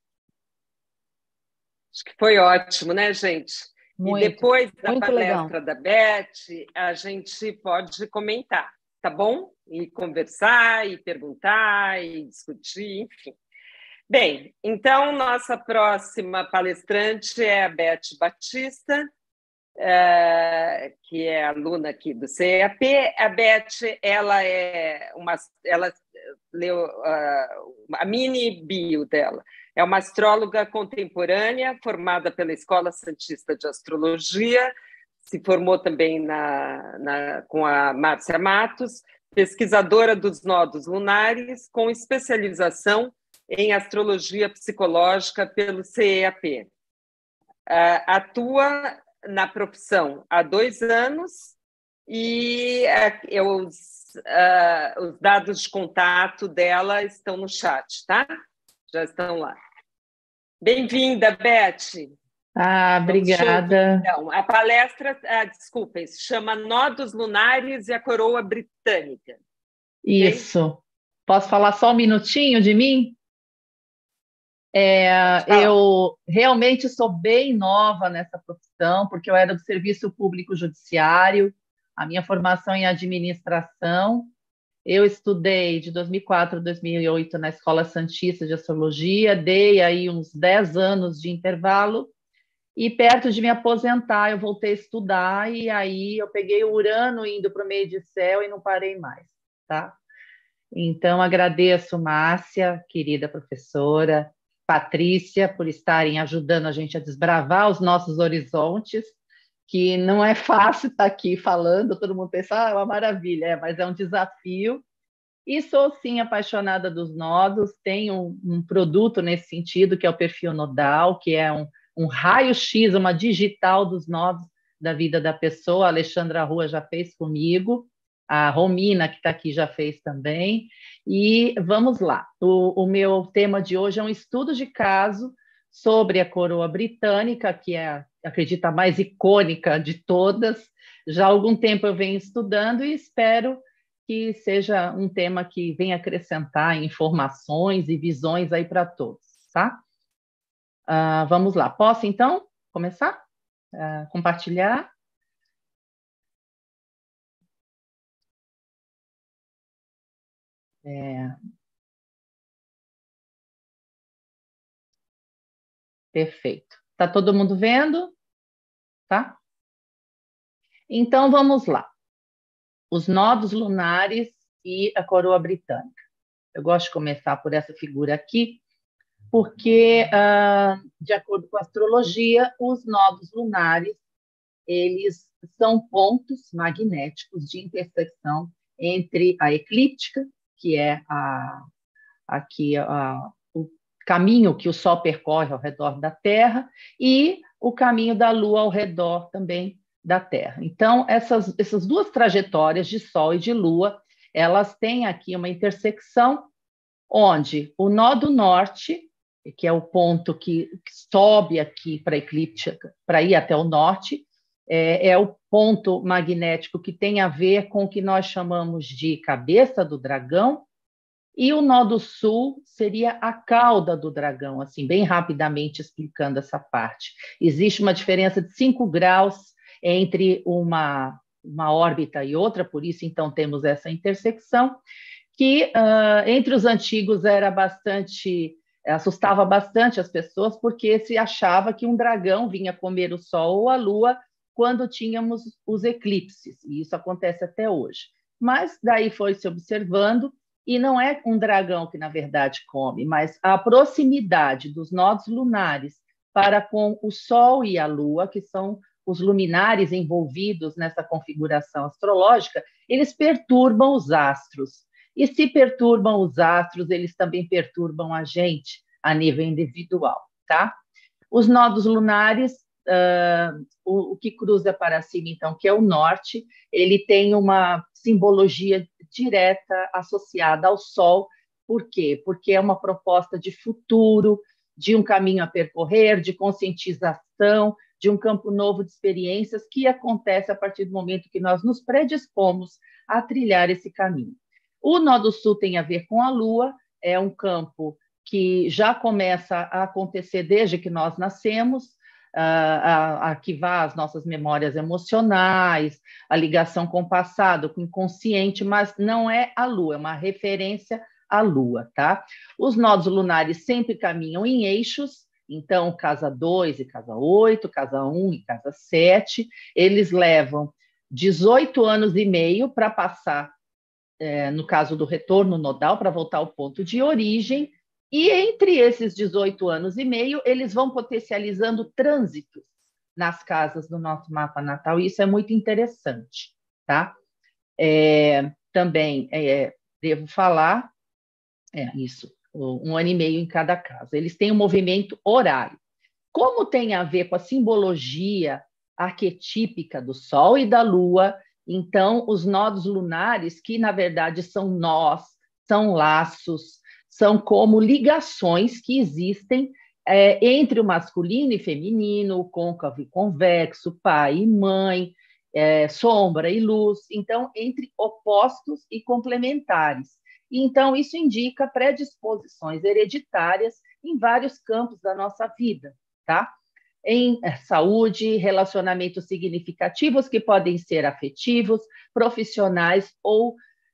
Acho que foi ótimo, né, gente? Muito, e depois da muito palestra legal. da Beth, a gente pode comentar, tá bom? E conversar, e perguntar, e discutir, enfim. Bem, então, nossa próxima palestrante é a Beth Batista, que é aluna aqui do CEAP. A Beth, ela leu a mini bio dela. É uma astróloga contemporânea, formada pela Escola Santista de Astrologia, se formou também com a Márcia Matos, pesquisadora dos nodos lunares, com especialização em astrologia psicológica pelo CEAP. Atua na profissão há 2 anos e os dados de contato dela estão no chat, tá? Já estão lá. Bem-vinda, Beth. Obrigada. Então, a palestra, desculpem, se chama Nodos Lunares e a Coroa Britânica. Isso. Okay? Posso falar só um minutinho de mim? Eu realmente sou bem nova nessa profissão, porque eu era do Serviço Público Judiciário, a minha formação em administração. Eu estudei de 2004 a 2008 na Escola Santista de Astrologia, dei aí uns 10 anos de intervalo, e perto de me aposentar eu voltei a estudar, e aí eu peguei o Urano indo para o meio de céu e não parei mais, tá? Então, agradeço, Márcia, querida professora, Patrícia, por estarem ajudando a gente a desbravar os nossos horizontes, que não é fácil estar aqui falando, todo mundo pensa, é uma maravilha, mas é um desafio. E sou, sim, apaixonada dos nodos, tenho um produto nesse sentido, que é o perfil nodal, que é um raio-x, uma digital dos nodos da vida da pessoa. A Alexandra Rua já fez comigo, a Romina, que está aqui, já fez também. E vamos lá. O meu tema de hoje é um estudo de caso sobre a coroa britânica, que é, acredito, a mais icônica de todas. Já há algum tempo eu venho estudando e espero que seja um tema que venha acrescentar informações e visões aí para todos, tá? Vamos lá. Posso, então, começar? Compartilhar? Perfeito. Está todo mundo vendo? Tá? Então, vamos lá. Os nodos lunares e a coroa britânica. Eu gosto de começar por essa figura aqui, porque, de acordo com a astrologia, os nodos lunares, eles são pontos magnéticos de intersecção entre a eclíptica, que é o caminho que o Sol percorre ao redor da Terra, e o caminho da Lua ao redor também da Terra. Então, essas 2 trajetórias de Sol e de Lua, elas têm aqui uma intersecção onde o nó do norte, que é o ponto que sobe aqui para a eclíptica, para ir até o norte, é o ponto magnético que tem a ver com o que nós chamamos de cabeça do dragão, e o nó do sul seria a cauda do dragão, assim, bem rapidamente explicando essa parte. Existe uma diferença de 5 graus entre uma órbita e outra, por isso, então, temos essa intersecção, que entre os antigos assustava bastante as pessoas, porque se achava que um dragão vinha comer o Sol ou a Lua quando tínhamos os eclipses, e isso acontece até hoje. Mas daí foi se observando, e não é um dragão que, na verdade, come, mas a proximidade dos nodos lunares para com o Sol e a Lua, que são os luminares envolvidos nessa configuração astrológica, eles perturbam os astros. E se perturbam os astros, eles também perturbam a gente a nível individual, tá? Os nodos lunares, o que cruza para cima, então, que é o norte, ele tem uma simbologia direta associada ao Sol. Por quê? Porque é uma proposta de futuro, de um caminho a percorrer, de conscientização, de um campo novo de experiências que acontece a partir do momento que nós nos predispomos a trilhar esse caminho. O Nodo Sul tem a ver com a Lua, é um campo que já começa a acontecer desde que nós nascemos, a ativar as nossas memórias emocionais, a ligação com o passado, com o inconsciente, mas não é a Lua, é uma referência à Lua, tá? Os nodos lunares sempre caminham em eixos, então casa 2 e casa 8, casa 1 e casa 7, eles levam 18 anos e meio para passar, no caso do retorno nodal, para voltar ao ponto de origem, e entre esses 18 anos e meio, eles vão potencializando trânsitos nas casas do nosso mapa natal, e isso é muito interessante, tá? Também devo falar, isso, 1 ano e meio em cada casa. Eles têm um movimento horário. Como tem a ver com a simbologia arquetípica do Sol e da Lua, então os nodos lunares, que na verdade são nós, são laços, são como ligações que existem entre o masculino e feminino, o côncavo e convexo, pai e mãe, sombra e luz, então entre opostos e complementares. Então, isso indica predisposições hereditárias em vários campos da nossa vida, tá? Em saúde, relacionamentos significativos que podem ser afetivos, profissionais ou,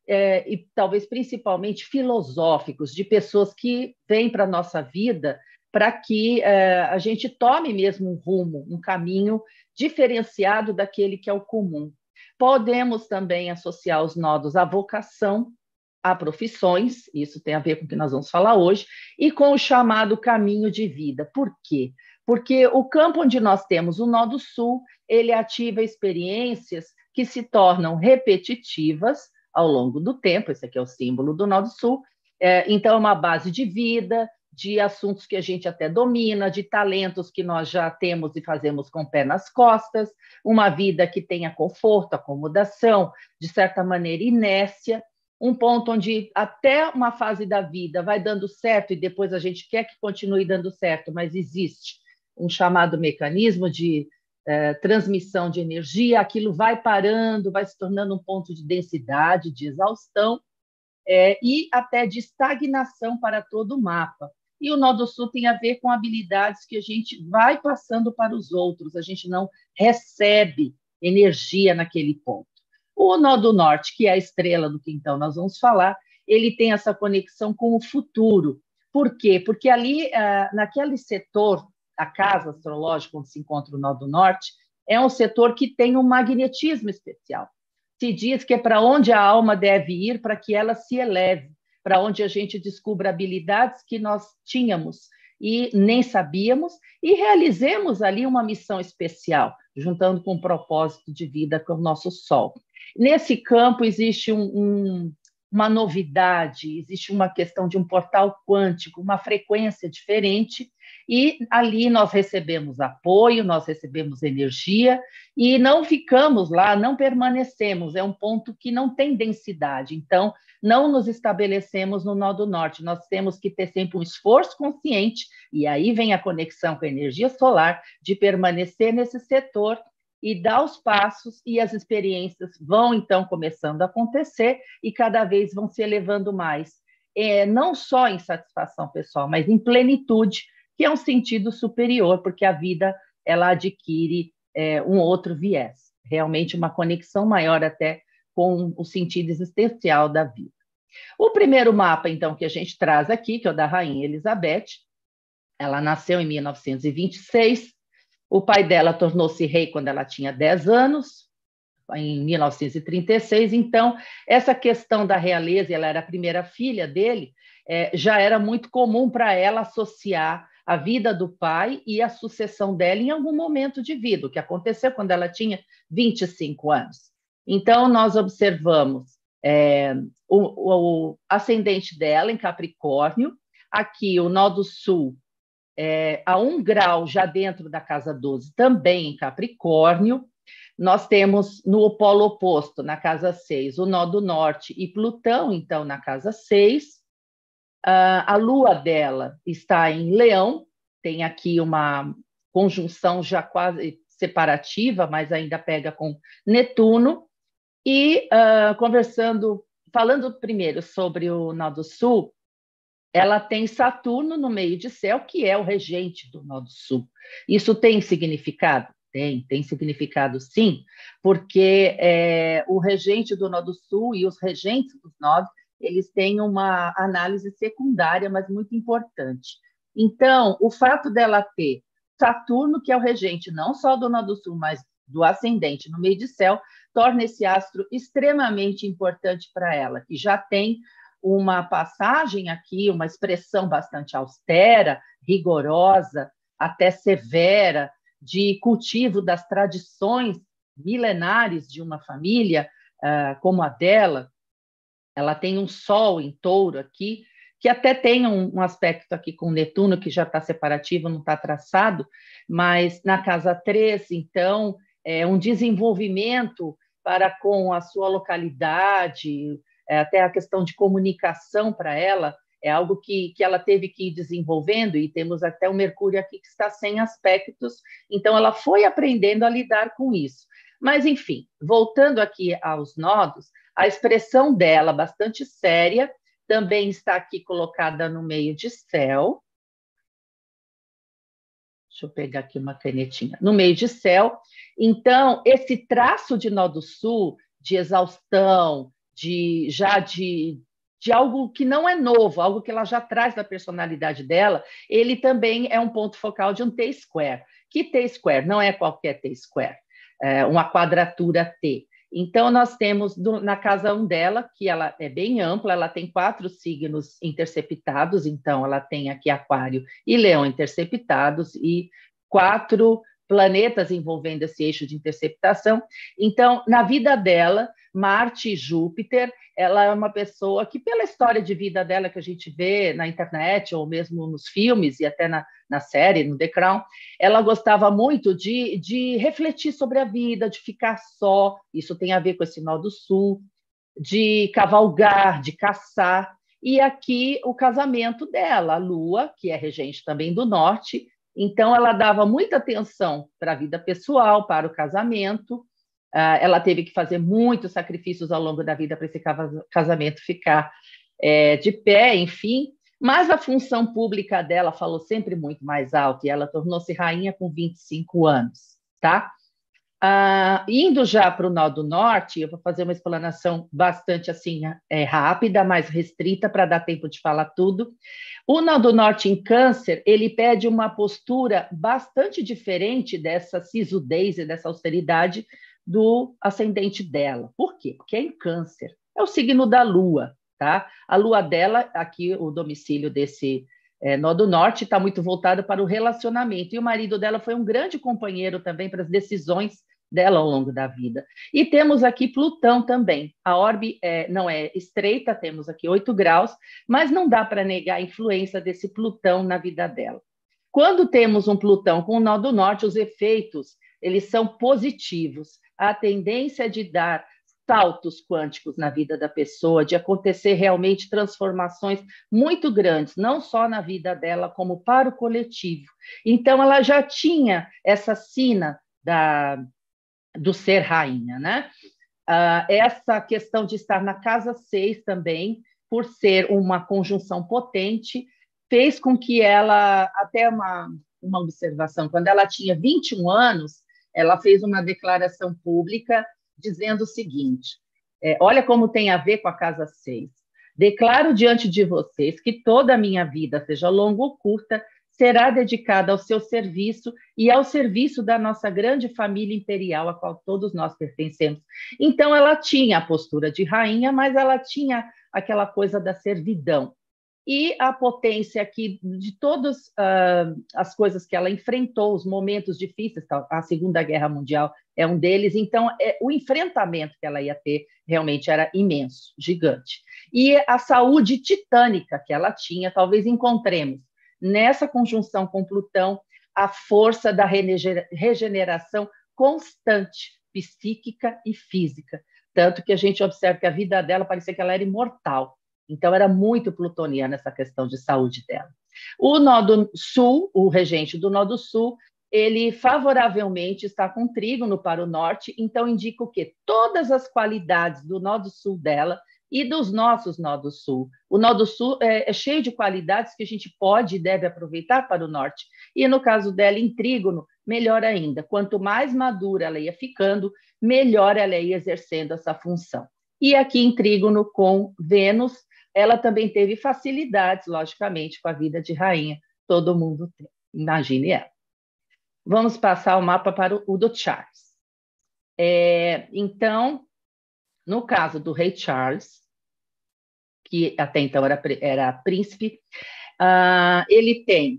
e talvez principalmente filosóficos, de pessoas que vêm para a nossa vida para que a gente tome mesmo um rumo, um caminho diferenciado daquele que é o comum. Podemos também associar os nodos à vocação, a profissões, isso tem a ver com o que nós vamos falar hoje, e com o chamado caminho de vida. Por quê? Porque o campo onde nós temos o Nodo Sul, ele ativa experiências que se tornam repetitivas ao longo do tempo, esse aqui é o símbolo do Nodo Sul, então é uma base de vida, de assuntos que a gente até domina, de talentos que nós já temos e fazemos com o pé nas costas, uma vida que tenha conforto, acomodação, de certa maneira inércia, um ponto onde até uma fase da vida vai dando certo e depois a gente quer que continue dando certo, mas existe um chamado mecanismo de transmissão de energia, aquilo vai parando, vai se tornando um ponto de densidade, de exaustão e até de estagnação para todo o mapa. E o Nodo Sul tem a ver com habilidades que a gente vai passando para os outros, a gente não recebe energia naquele ponto. O Nodo Norte, que é a estrela do que então nós vamos falar, ele tem essa conexão com o futuro. Por quê? Porque ali, naquele setor, a casa astrológica onde se encontra o Nodo Norte, é um setor que tem um magnetismo especial. Se diz que é para onde a alma deve ir para que ela se eleve, para onde a gente descubra habilidades que nós tínhamos e nem sabíamos, e realizemos ali uma missão especial, juntando com um propósito de vida com o nosso Sol. Nesse campo existe uma novidade, existe uma questão de um portal quântico, uma frequência diferente, e ali nós recebemos apoio, nós recebemos energia, e não ficamos lá, não permanecemos, é um ponto que não tem densidade, então não nos estabelecemos no Nodo Norte, nós temos que ter sempre um esforço consciente, e aí vem a conexão com a energia solar, de permanecer nesse setor, e dar os passos, e as experiências vão, então, começando a acontecer, e cada vez vão se elevando mais. Não só em satisfação pessoal, mas em plenitude, que é um sentido superior, porque a vida ela adquire um outro viés, realmente uma conexão maior até com o sentido existencial da vida. O primeiro mapa, então, que a gente traz aqui, que é o da Rainha Elizabeth, ela nasceu em 1926, o pai dela tornou-se rei quando ela tinha 10 anos, em 1936, então essa questão da realeza, ela era a primeira filha dele, já era muito comum para ela associar a vida do pai e a sucessão dela em algum momento de vida, o que aconteceu quando ela tinha 25 anos. Então, nós observamos O ascendente dela em Capricórnio, aqui o nó do sul a 1 grau já dentro da casa 12, também em Capricórnio. Nós temos no polo oposto, na casa 6, o nó do norte e Plutão, então, na casa 6. A lua dela está em Leão, tem aqui uma conjunção já quase separativa, mas ainda pega com Netuno. E falando primeiro sobre o nó do sul, ela tem Saturno no meio de céu, que é o regente do nó do sul. Isso tem significado? Tem significado, sim, porque o regente do nó do sul e os regentes dos nós, eles têm uma análise secundária, mas muito importante. Então, o fato dela ter Saturno, que é o regente não só do nó do sul, mas do ascendente no meio de céu, torna esse astro extremamente importante para ela, que já tem uma passagem aqui, uma expressão bastante austera, rigorosa, até severa, de cultivo das tradições milenares de uma família como a dela. Ela tem um Sol em Touro aqui, que até tem um aspecto aqui com Netuno, que já está separativo, não está traçado, mas na casa 3, então, é um desenvolvimento para com a sua localidade, até a questão de comunicação para ela, é algo que ela teve que ir desenvolvendo, e temos até o Mercúrio aqui que está sem aspectos, então ela foi aprendendo a lidar com isso. Mas, enfim, voltando aqui aos nodos, a expressão dela, bastante séria, também está aqui colocada no meio de céu. Deixa eu pegar aqui uma canetinha. No meio de céu. Então, esse traço de nó do sul, de exaustão, de algo que não é novo, algo que ela já traz da personalidade dela, ele também é um ponto focal de um T-square. Que T-square? Não é qualquer T-square, é uma quadratura T. Então, nós temos na casa 1 dela, que ela é bem ampla, ela tem 4 signos interceptados, então ela tem aqui Aquário e Leão interceptados, e 4 planetas envolvendo esse eixo de interceptação. Então, na vida dela, Marte e Júpiter, ela é uma pessoa que, pela história de vida dela que a gente vê na internet, ou mesmo nos filmes, e até na série, no The Crown, ela gostava muito de refletir sobre a vida, de ficar só, isso tem a ver com esse nó do sul, de cavalgar, de caçar, e aqui o casamento dela, a Lua, que é regente também do norte, então ela dava muita atenção para a vida pessoal, para o casamento. Ela teve que fazer muitos sacrifícios ao longo da vida para esse casamento ficar de pé, enfim, mas a função pública dela falou sempre muito mais alto, e ela tornou-se rainha com 25 anos, tá? Indo já para o nó do norte, eu vou fazer uma explanação bastante assim rápida, mais restrita, para dar tempo de falar tudo. O nó do norte em Câncer, ele pede uma postura bastante diferente dessa sisudez e dessa austeridade do ascendente dela. Por quê? Porque é em Câncer, é o signo da Lua, tá? A Lua dela, aqui o domicílio desse nó do norte, está muito voltado para o relacionamento, e o marido dela foi um grande companheiro também para as decisões dela ao longo da vida. E temos aqui Plutão também. A orbe não é estreita, temos aqui 8 graus, mas não dá para negar a influência desse Plutão na vida dela. Quando temos um Plutão com o nó do norte, os efeitos, eles são positivos. A tendência é de dar saltos quânticos na vida da pessoa, de acontecer realmente transformações muito grandes, não só na vida dela, como para o coletivo. Então, ela já tinha essa sina do ser rainha, né? Essa questão de estar na casa 6 também, por ser uma conjunção potente, fez com que ela, até uma observação, quando ela tinha 21 anos, ela fez uma declaração pública dizendo o seguinte, olha como tem a ver com a casa 6. Declaro diante de vocês que toda a minha vida, seja longa ou curta, será dedicada ao seu serviço e ao serviço da nossa grande família imperial, a qual todos nós pertencemos. Então, ela tinha a postura de rainha, mas ela tinha aquela coisa da servidão. e a potência aqui de todas as coisas que ela enfrentou, os momentos difíceis, a Segunda Guerra Mundial é um deles, então o enfrentamento que ela ia ter realmente era imenso, gigante. E a saúde titânica que ela tinha, talvez encontremos nessa conjunção com Plutão a força da regeneração constante, psíquica e física, tanto que a gente observa que a vida dela parecia que ela era imortal. Então, era muito plutoniana essa questão de saúde dela. O Nodo Sul, o regente do Nodo Sul, ele favoravelmente está com trígono para o norte, então indica o quê? Todas as qualidades do Nodo Sul dela e dos nossos Nodos Sul. O Nodo Sul é cheio de qualidades que a gente pode e deve aproveitar para o norte. E no caso dela, em trígono, melhor ainda. Quanto mais madura ela ia ficando, melhor ela ia exercendo essa função. E aqui em trígono com Vênus, ela também teve facilidades, logicamente, com a vida de rainha. Todo mundo tem. Imagine ela. Vamos passar o mapa para o do Charles. Então, no caso do rei Charles, que até então era príncipe, ele tem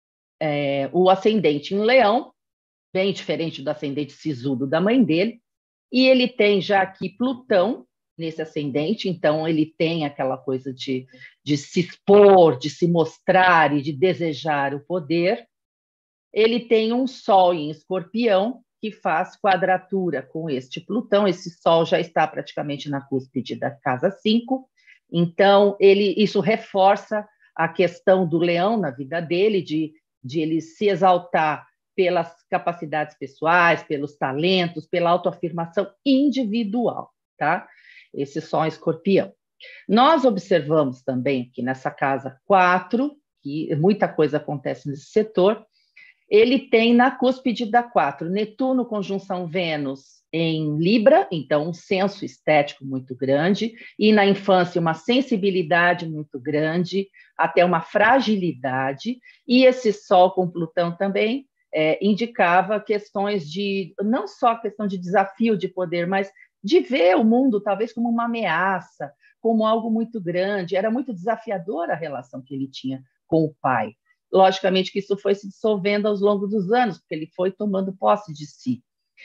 o ascendente em Leão, bem diferente do ascendente sisudo da mãe dele, e ele tem já aqui Plutão nesse ascendente, então ele tem aquela coisa de se expor, de se mostrar e de desejar o poder. Ele tem um Sol em Escorpião, que faz quadratura com este Plutão. Esse Sol já está praticamente na cúspide da casa 5, então isso reforça a questão do Leão na vida dele, de ele se exaltar pelas capacidades pessoais, pelos talentos, pela autoafirmação individual, tá? Esse Sol em Escorpião. Nós observamos também que nessa casa 4, que muita coisa acontece nesse setor, ele tem na cúspide da 4, Netuno conjunção Vênus em Libra, então um senso estético muito grande, e na infância uma sensibilidade muito grande, até uma fragilidade, e esse Sol com Plutão também indicava questões de, não só a questão de desafio de poder, mas de ver o mundo talvez como uma ameaça, como algo muito grande. Era muito desafiadora a relação que ele tinha com o pai. Logicamente que isso foi se dissolvendo ao longo dos anos, porque ele foi tomando posse de si.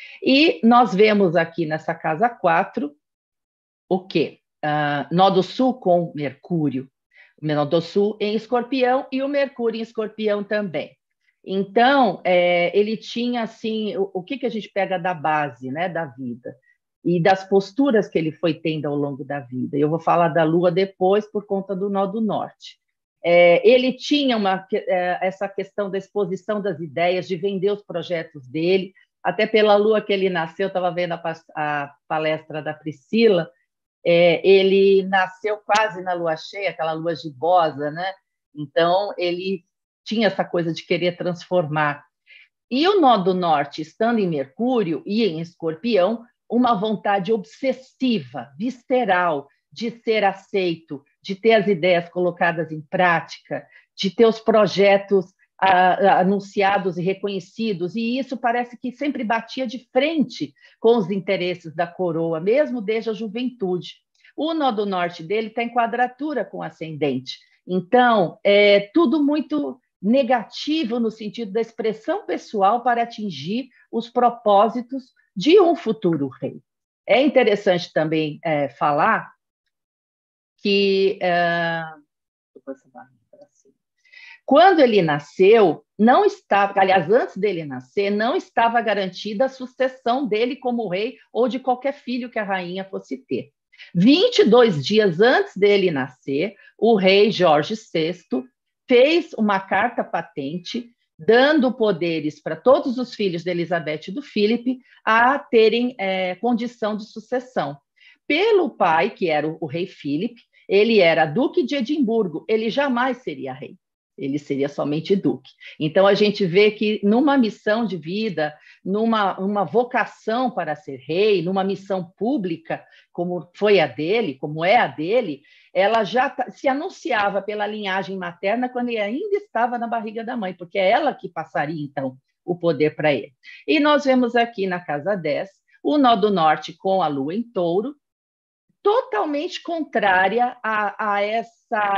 E nós vemos aqui nessa casa 4 o quê? Nodo Sul com Mercúrio. O Nodo Sul em Escorpião e o Mercúrio em Escorpião também. Então, ele tinha, assim, o que a gente pega da base, né, da vida? E das posturas que ele foi tendo ao longo da vida. Eu vou falar da Lua depois, por conta do Nodo Norte. Ele tinha essa questão da exposição das ideias, de vender os projetos dele, até pela Lua que ele nasceu, eu estava vendo a palestra da Priscila, ele nasceu quase na Lua cheia, aquela Lua gibosa, né? Então, ele tinha essa coisa de querer transformar. E o Nodo Norte, estando em Mercúrio e em Escorpião, uma vontade obsessiva, visceral, de ser aceito, de ter as ideias colocadas em prática, de ter os projetos anunciados e reconhecidos, e isso parece que sempre batia de frente com os interesses da coroa, mesmo desde a juventude. O Nodo Norte dele está em quadratura com o ascendente, então é tudo muito negativo no sentido da expressão pessoal para atingir os propósitos de um futuro rei. É interessante também falar que quando ele nasceu, não estava, aliás, antes dele nascer, não estava garantida a sucessão dele como rei ou de qualquer filho que a rainha fosse ter. 22 dias antes dele nascer, o rei Jorge VI fez uma carta patente dando poderes para todos os filhos de Elizabeth e do Filipe a terem condição de sucessão. Pelo pai, que era o rei Filipe, ele era duque de Edimburgo, ele jamais seria rei. Ele seria somente duque. Então, a gente vê que numa missão de vida, numa vocação para ser rei, numa missão pública, como foi a dele, como é a dele, ela já se anunciava pela linhagem materna quando ele ainda estava na barriga da mãe, porque é ela que passaria, então, o poder para ele. E nós vemos aqui na casa 10, o Nodo Norte com a Lua em Touro, totalmente contrária a essa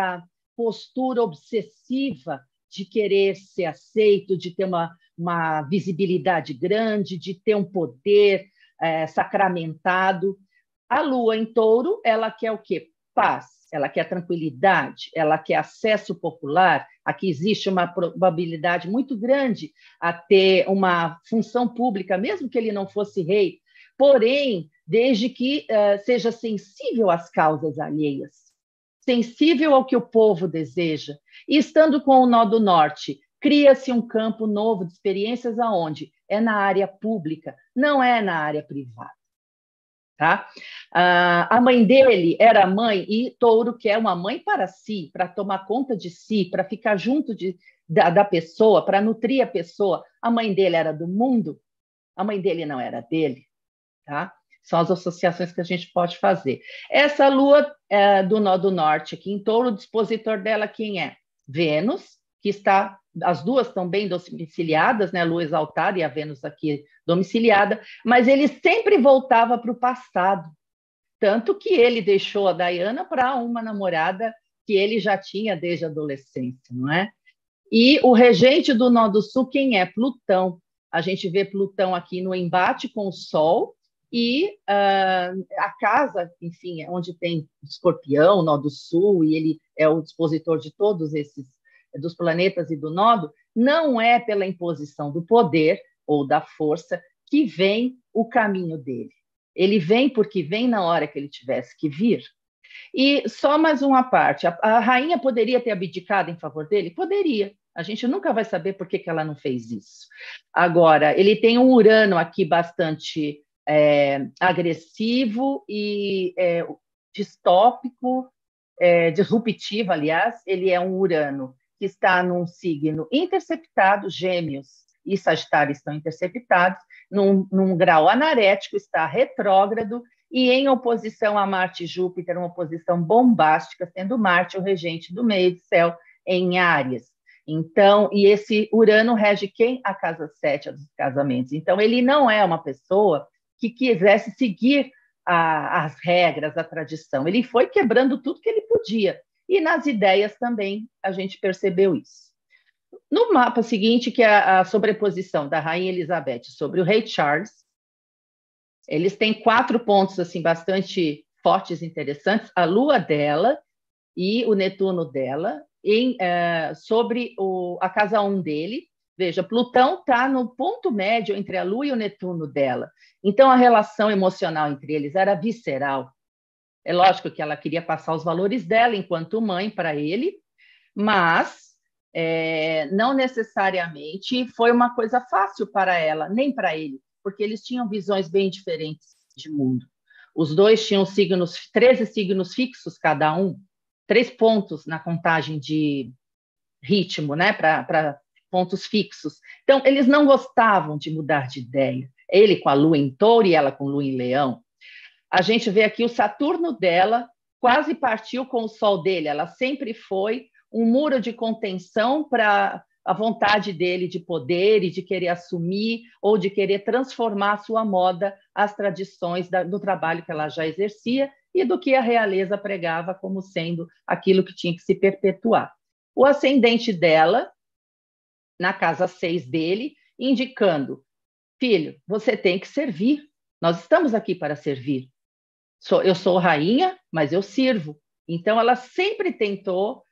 postura obsessiva de querer ser aceito, de ter uma visibilidade grande, de ter um poder sacramentado. A Lua em Touro, ela quer o quê? Paz, ela quer tranquilidade, ela quer acesso popular. Aqui existe uma probabilidade muito grande a ter uma função pública, mesmo que ele não fosse rei, porém, desde que seja sensível às causas alheias, sensível ao que o povo deseja. E estando com o Nó do Norte, cria-se um campo novo de experiências aonde? É na área pública, não é na área privada. Tá? A mãe dele era mãe, e Touro quer uma mãe para si, para tomar conta de si, para ficar junto da pessoa, para nutrir a pessoa. A mãe dele era do mundo, a mãe dele não era dele. Tá? São as associações que a gente pode fazer. Essa Lua do Nó do Norte aqui em Touro, o dispositor dela quem é? Vênus, que está... As duas estão bem domiciliadas, né? A Lua exaltada e a Vênus aqui domiciliada, mas ele sempre voltava para o passado. Tanto que ele deixou a Diana para uma namorada que ele já tinha desde a adolescência, não é? E o regente do Nó do Sul, quem é? Plutão. A gente vê Plutão aqui no embate com o Sol, e a casa, enfim, onde tem Escorpião, Nó do Sul, e ele é o dispositor de todos esses, dos planetas e do nodo, não é pela imposição do poder ou da força que vem o caminho dele. Ele vem porque vem na hora que ele tivesse que vir. E só mais uma parte, a rainha poderia ter abdicado em favor dele? Poderia. A gente nunca vai saber por que ela não fez isso. Agora, ele tem um Urano aqui bastante agressivo e distópico, disruptivo, aliás. Ele é um Urano que está num signo interceptado, Gêmeos e Sagitário estão interceptados, num grau anarético, está retrógrado, e em oposição a Marte e Júpiter, uma oposição bombástica, sendo Marte o regente do meio do céu em Áries. Então, e esse Urano rege quem? A casa 7, a dos casamentos. Então, ele não é uma pessoa que quisesse seguir as regras, a tradição. Ele foi quebrando tudo que ele podia. E nas ideias também a gente percebeu isso. No mapa seguinte, que é a sobreposição da Rainha Elizabeth sobre o Rei Charles, eles têm 4 pontos assim, bastante fortes e interessantes. A Lua dela e o Netuno dela, sobre a casa 1 dele. Veja, Plutão está no ponto médio entre a Lua e o Netuno dela. Então, a relação emocional entre eles era visceral. É lógico que ela queria passar os valores dela enquanto mãe para ele, mas não necessariamente foi uma coisa fácil para ela, nem para ele, porque eles tinham visões bem diferentes de mundo. Os dois tinham 13 signos fixos cada um, 3 pontos na contagem de ritmo, né, para pontos fixos. Então, eles não gostavam de mudar de ideia. Ele com a Lua em Touro e ela com Lua em Leão. A gente vê aqui o Saturno dela quase partiu com o Sol dele. Ela sempre foi um muro de contenção para a vontade dele de poder e de querer assumir ou de querer transformar a sua moda, as tradições do trabalho que ela já exercia e do que a realeza pregava como sendo aquilo que tinha que se perpetuar. O ascendente dela, na casa 6 dele, indicando, filho, você tem que servir. Nós estamos aqui para servir. Eu sou rainha, mas eu sirvo. Então, ela sempre tentou,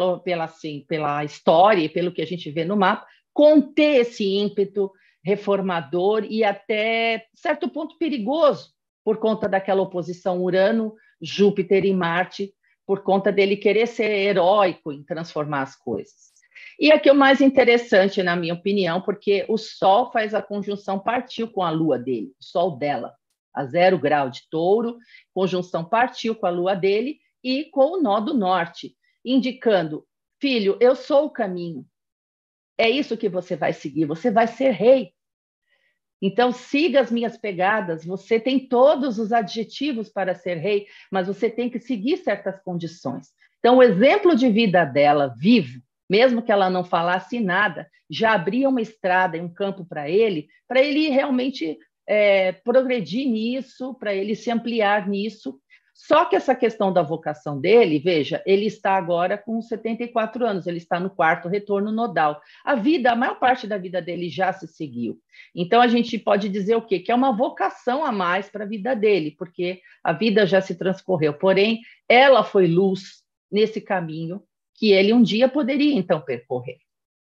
pela história e pelo que a gente vê no mapa, conter esse ímpeto reformador e até certo ponto perigoso, por conta daquela oposição Urano, Júpiter e Marte, por conta dele querer ser heróico em transformar as coisas. E aqui o mais interessante, na minha opinião, porque o Sol faz a conjunção partiu com a Lua dele, o Sol dela, a 0 grau de Touro, conjunção partiu com a Lua dele e com o Nó do Norte, indicando, filho, eu sou o caminho, é isso que você vai seguir, você vai ser rei. Então, siga as minhas pegadas, você tem todos os adjetivos para ser rei, mas você tem que seguir certas condições. Então, o exemplo de vida dela, vivo, mesmo que ela não falasse nada, já abria uma estrada e um campo para ele realmente progredir nisso, para ele se ampliar nisso, Só que essa questão da vocação dele, veja, ele está agora com 74 anos, ele está no 4º retorno nodal. A maior parte da vida dele já se seguiu. Então, a gente pode dizer o quê? Que é uma vocação a mais para a vida dele, porque a vida já se transcorreu. Porém, ela foi luz nesse caminho que ele um dia poderia, então, percorrer.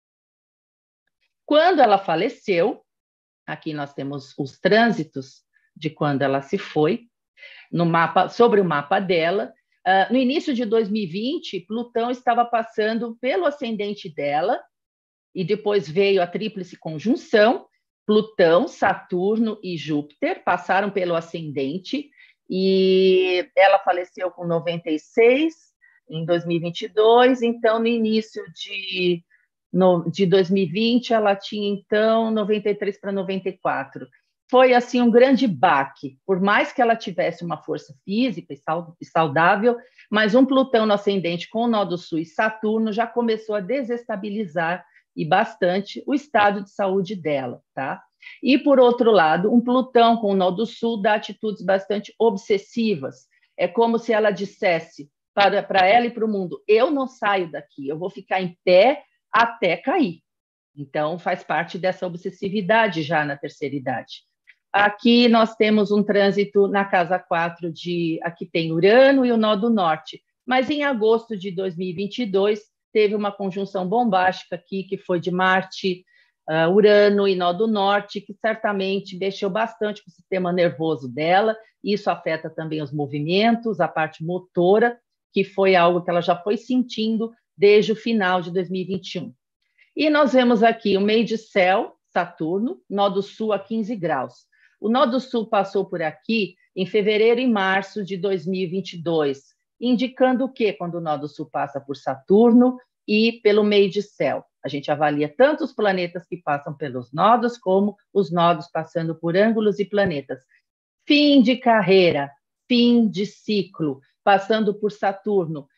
Quando ela faleceu, aqui nós temos os trânsitos de quando ela se foi, sobre o mapa dela. No início de 2020, Plutão estava passando pelo ascendente dela, e depois veio a tríplice conjunção. Plutão, Saturno e Júpiter passaram pelo ascendente, e ela faleceu com 96 em 2022, então no início de 2020 ela tinha então 93 para 94. Foi assim um grande baque, por mais que ela tivesse uma força física e saudável, mas um Plutão no ascendente com o nó do sul e Saturno já começou a desestabilizar e bastante o estado de saúde dela, tá? E por outro lado, um Plutão com o nó do sul dá atitudes bastante obsessivas. É como se ela dissesse para ela e para o mundo: eu não saio daqui, eu vou ficar em pé até cair. Então, faz parte dessa obsessividade já na terceira idade. Aqui nós temos um trânsito na casa 4 aqui tem Urano e o nó do norte, mas em agosto de 2022 teve uma conjunção bombástica aqui, que foi de Marte, Urano e nó do norte, que certamente mexeu bastante com o sistema nervoso dela. Isso afeta também os movimentos, a parte motora, que foi algo que ela já foi sentindo desde o final de 2021. E nós vemos aqui o meio de céu, Saturno, nó do sul a 15 graus. O nó do sul passou por aqui em fevereiro e março de 2022, indicando o quê quando o nó do sul passa por Saturno e pelo meio de céu? A gente avalia tanto os planetas que passam pelos nodos, como os nodos passando por ângulos e planetas. Fim de carreira, fim de ciclo, passando por Saturno,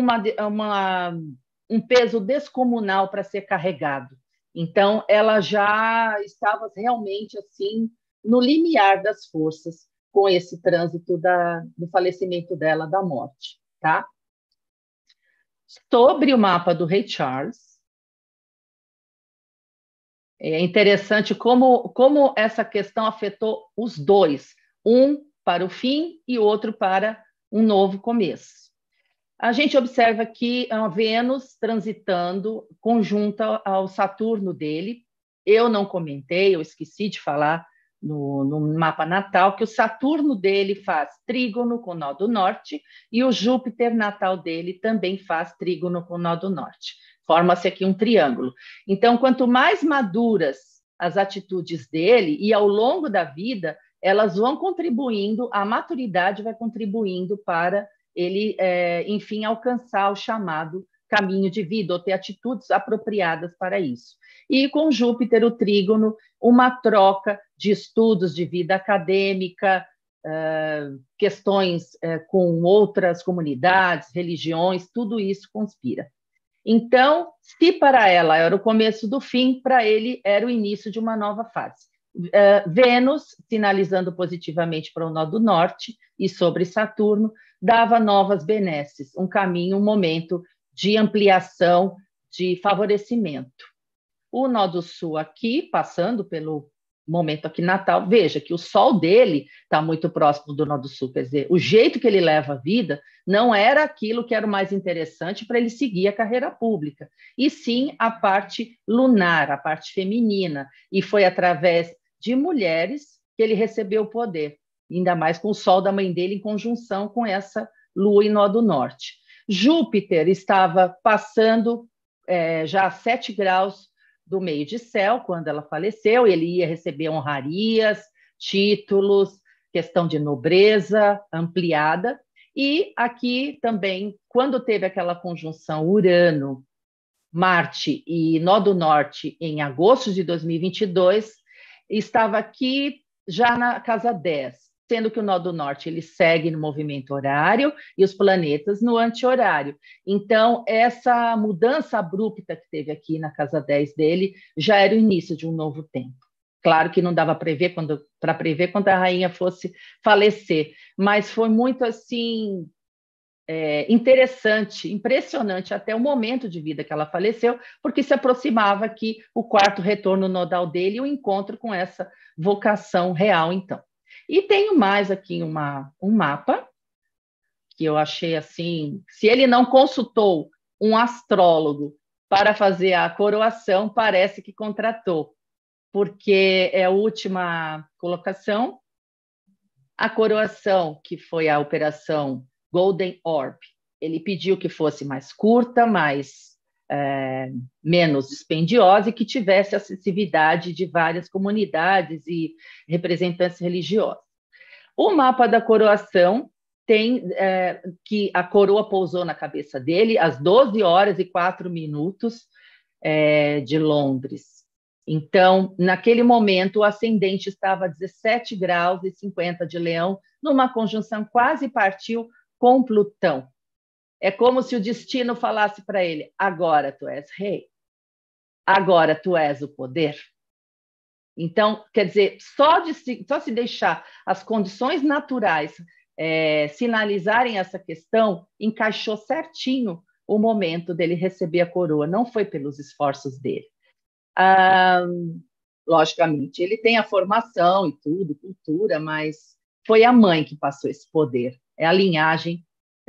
um peso descomunal para ser carregado. Então, ela já estava realmente assim no limiar das forças com esse trânsito do falecimento dela, da morte, tá? Sobre o mapa do Rei Charles, é interessante como essa questão afetou os dois, um para o fim e outro para um novo começo. A gente observa aqui a Vênus transitando conjunta ao Saturno dele. Eu não comentei, eu esqueci de falar no mapa natal, que o Saturno dele faz trígono com o nó do norte e o Júpiter natal dele também faz trígono com o nó do norte. Forma-se aqui um triângulo. Então, quanto mais maduras as atitudes dele, e ao longo da vida, elas vão contribuindo, a maturidade vai contribuindo para ele, enfim, alcançar o chamado caminho de vida, ou ter atitudes apropriadas para isso. E com Júpiter, o trígono, uma troca de estudos de vida acadêmica, questões com outras comunidades, religiões, tudo isso conspira. Então, se para ela era o começo do fim, para ele era o início de uma nova fase. Vênus, sinalizando positivamente para o nó do norte, e sobre Saturno, dava novas benesses, um caminho, um momento de ampliação, de favorecimento. O nó do sul aqui, passando pelo momento aqui natal, veja que o sol dele está muito próximo do nó do sul, quer dizer, o jeito que ele leva a vida não era aquilo que era o mais interessante para ele seguir a carreira pública, e sim a parte lunar, a parte feminina, e foi através de mulheres que ele recebeu o poder, ainda mais com o sol da mãe dele em conjunção com essa lua em nó do norte. Júpiter estava passando já a 7 graus do meio de céu, quando ela faleceu, ele ia receber honrarias, títulos, questão de nobreza ampliada, e aqui também, quando teve aquela conjunção Urano, Marte e nó do norte em agosto de 2022, estava aqui já na casa 10, sendo que o nó do norte ele segue no movimento horário e os planetas no anti-horário. Então, essa mudança abrupta que teve aqui na casa 10 dele já era o início de um novo tempo. Claro que não dava para prever quando a rainha fosse falecer, mas foi muito assim interessante, impressionante até o momento de vida que ela faleceu, porque se aproximava aqui o quarto retorno nodal dele e o encontro com essa vocação real, então. E tenho mais aqui um mapa que eu achei assim, se ele não consultou um astrólogo para fazer a coroação, parece que contratou, porque é a última colocação, a coroação, que foi a operação Golden Orb, ele pediu que fosse mais curta, menos dispendiosa e que tivesse acessibilidade de várias comunidades e representantes religiosos. O mapa da coroação tem que a coroa pousou na cabeça dele às 12h04 de Londres. Então, naquele momento, o ascendente estava a 17 graus e 50 de Leão, numa conjunção quase partiu com Plutão. É como se o destino falasse para ele: agora tu és rei, agora tu és o poder. Então, quer dizer, só se deixar as condições naturais sinalizarem essa questão, encaixou certinho o momento dele receber a coroa, não foi pelos esforços dele. Logicamente, ele tem a formação e tudo, cultura, mas foi a mãe que passou esse poder, é a linhagem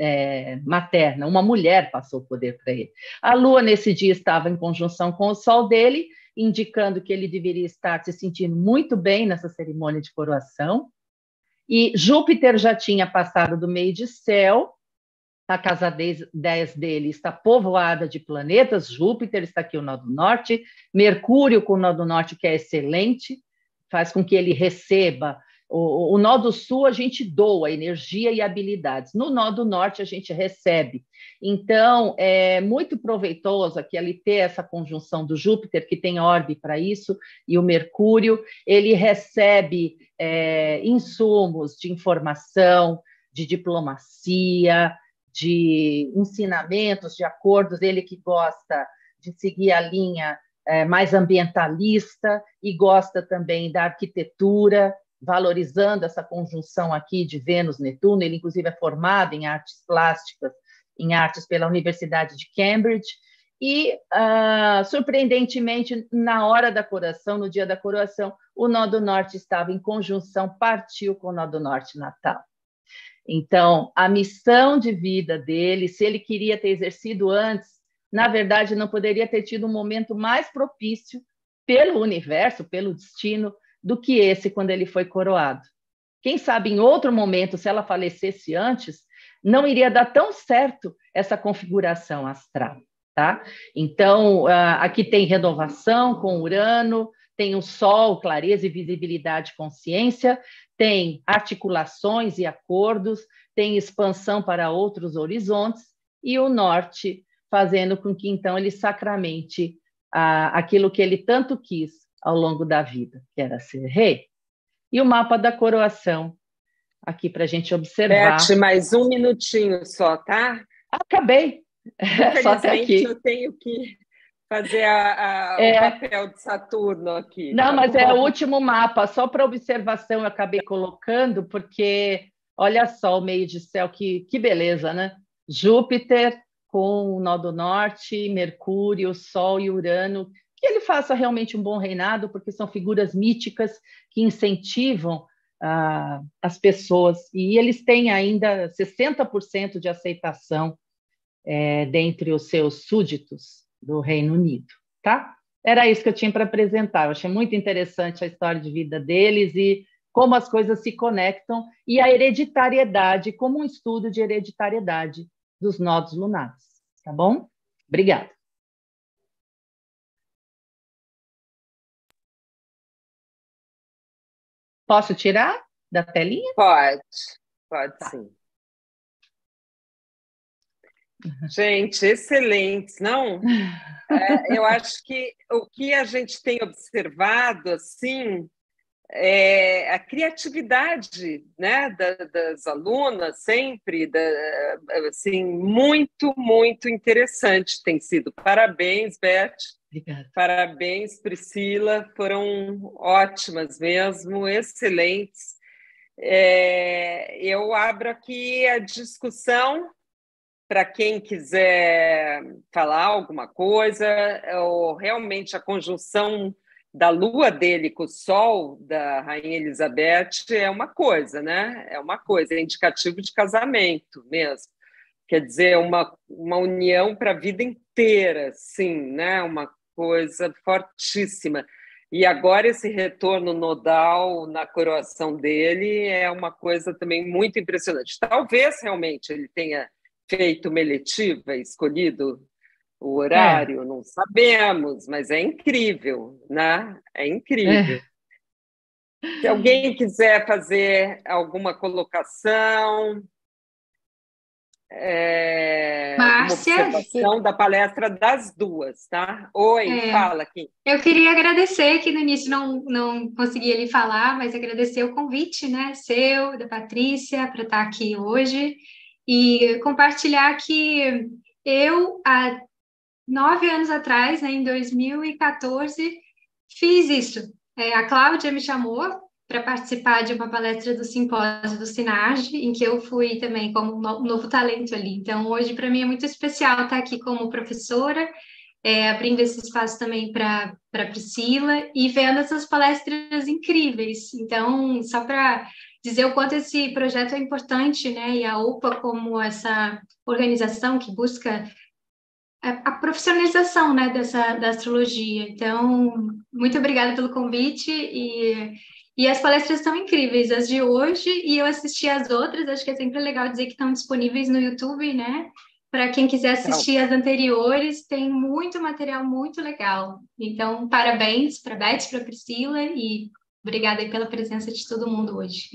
materna, uma mulher passou o poder para ele. A Lua, nesse dia, estava em conjunção com o Sol dele, indicando que ele deveria estar se sentindo muito bem nessa cerimônia de coroação, e Júpiter já tinha passado do meio de céu, a casa 10 dele está povoada de planetas, Júpiter está aqui no nó do norte, Mercúrio com o nó do norte, que é excelente, faz com que ele receba. O nó do sul a gente doa energia e habilidades, no nó do norte a gente recebe. Então, é muito proveitoso aqui ele ter essa conjunção do Júpiter, que tem orbe para isso, e o Mercúrio, ele recebe insumos de informação, de diplomacia, de ensinamentos, de acordos, ele que gosta de seguir a linha mais ambientalista e gosta também da arquitetura, valorizando essa conjunção aqui de Vênus-Netuno. Ele, inclusive, é formado em artes plásticas, em artes pela Universidade de Cambridge, e, surpreendentemente, na hora da coroação, no dia da coroação, o nó do norte estava em conjunção, partiu com o nó do norte natal. Então, a missão de vida dele, se ele queria ter exercido antes, na verdade, não poderia ter tido um momento mais propício pelo universo, pelo destino, do que esse quando ele foi coroado. Quem sabe em outro momento, se ela falecesse antes, não iria dar tão certo essa configuração astral, tá? Então, aqui tem renovação com Urano, tem o Sol, clareza e visibilidade, consciência, tem articulações e acordos, tem expansão para outros horizontes, e o Norte fazendo com que, então, ele sacramente aquilo que ele tanto quis ao longo da vida, que era ser rei. E o mapa da coroação, aqui para a gente observar. Beth, mais um minutinho só, tá? Acabei. Só até aqui. Eu tenho que fazer o papel de Saturno aqui. Não, tá mas bom? é o último mapa, só para observação eu acabei colocando, porque olha só o meio de céu, que beleza, né? Júpiter com o nó do norte, Mercúrio, Sol e Urano, que ele faça realmente um bom reinado, porque são figuras míticas que incentivam as pessoas, e eles têm ainda 60% de aceitação dentre os seus súditos do Reino Unido, tá? Era isso que eu tinha para apresentar. Eu achei muito interessante a história de vida deles e como as coisas se conectam, e a hereditariedade, como um estudo de hereditariedade dos nodos lunares, tá bom? Obrigada. Posso tirar da telinha? Pode Tá. sim. Gente, excelentes, não? Eu acho que o que a gente tem observado, assim, é a criatividade, né, das alunas sempre, assim, muito, muito interessante tem sido. Parabéns, Beth. Obrigada. Parabéns, Priscila, foram ótimas mesmo, excelentes. Eu abro aqui a discussão para quem quiser falar alguma coisa, ou realmente a conjunção da lua dele com o sol da Rainha Elizabeth é uma coisa, né? É uma coisa, é indicativo de casamento mesmo. Quer dizer, uma união para a vida inteira, sim, né? Uma coisa fortíssima. E agora esse retorno nodal na coroação dele é uma coisa também muito impressionante. Talvez realmente ele tenha feito uma eletiva, escolhido o horário, não sabemos, mas é incrível, né? É incrível. Se alguém quiser fazer alguma colocação, uma observação da palestra das duas, tá? Oi, fala aqui. Eu queria agradecer, que no início não consegui lhe falar, mas agradecer o convite, né, seu, da Patrícia, para estar aqui hoje e compartilhar que eu, há 9 anos atrás, né, em 2014, fiz isso. A Cláudia me chamou para participar de uma palestra do simpósio do SINAGE, em que eu fui também como um novo talento ali. Então, hoje, para mim, é muito especial estar aqui como professora, abrindo esse espaço também para Priscila e vendo essas palestras incríveis. Então, só para dizer o quanto esse projeto é importante, né? E a OPA como essa organização que busca a profissionalização, né, da astrologia. Então, muito obrigada pelo convite e as palestras estão incríveis, as de hoje, e eu assisti as outras, acho que é sempre legal dizer que estão disponíveis no YouTube, né? Para quem quiser assistir as anteriores, tem muito material muito legal. Então, parabéns para a Beth, para a Priscila, e obrigada aí pela presença de todo mundo hoje.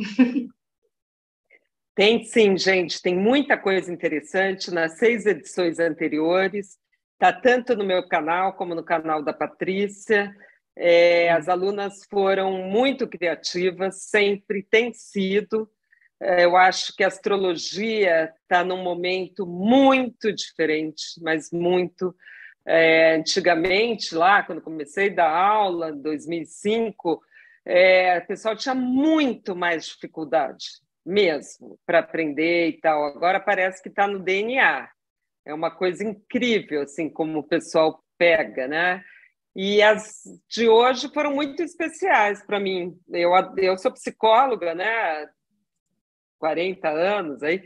Tem sim, gente, tem muita coisa interessante nas 6 edições anteriores, está tanto no meu canal como no canal da Patrícia. As alunas foram muito criativas, sempre tem sido. Eu acho que a astrologia está num momento muito diferente, mas muito. Antigamente, lá, quando comecei a dar aula, em 2005, o pessoal tinha muito mais dificuldade mesmo para aprender e tal. Agora parece que está no DNA. É uma coisa incrível, assim, como o pessoal pega, né? E as de hoje foram muito especiais para mim. Eu sou psicóloga, né? 40 anos aí.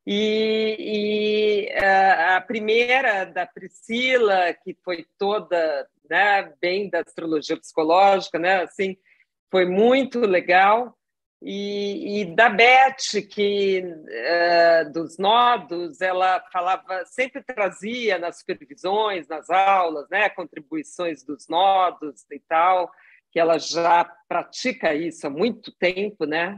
E a primeira da Priscila, que foi toda, né, bem da astrologia psicológica, né? Assim, foi muito legal. E da Beth, que dos nodos, ela falava, sempre trazia nas supervisões, nas aulas, né, contribuições dos nodos e tal, que ela já pratica isso há muito tempo, né?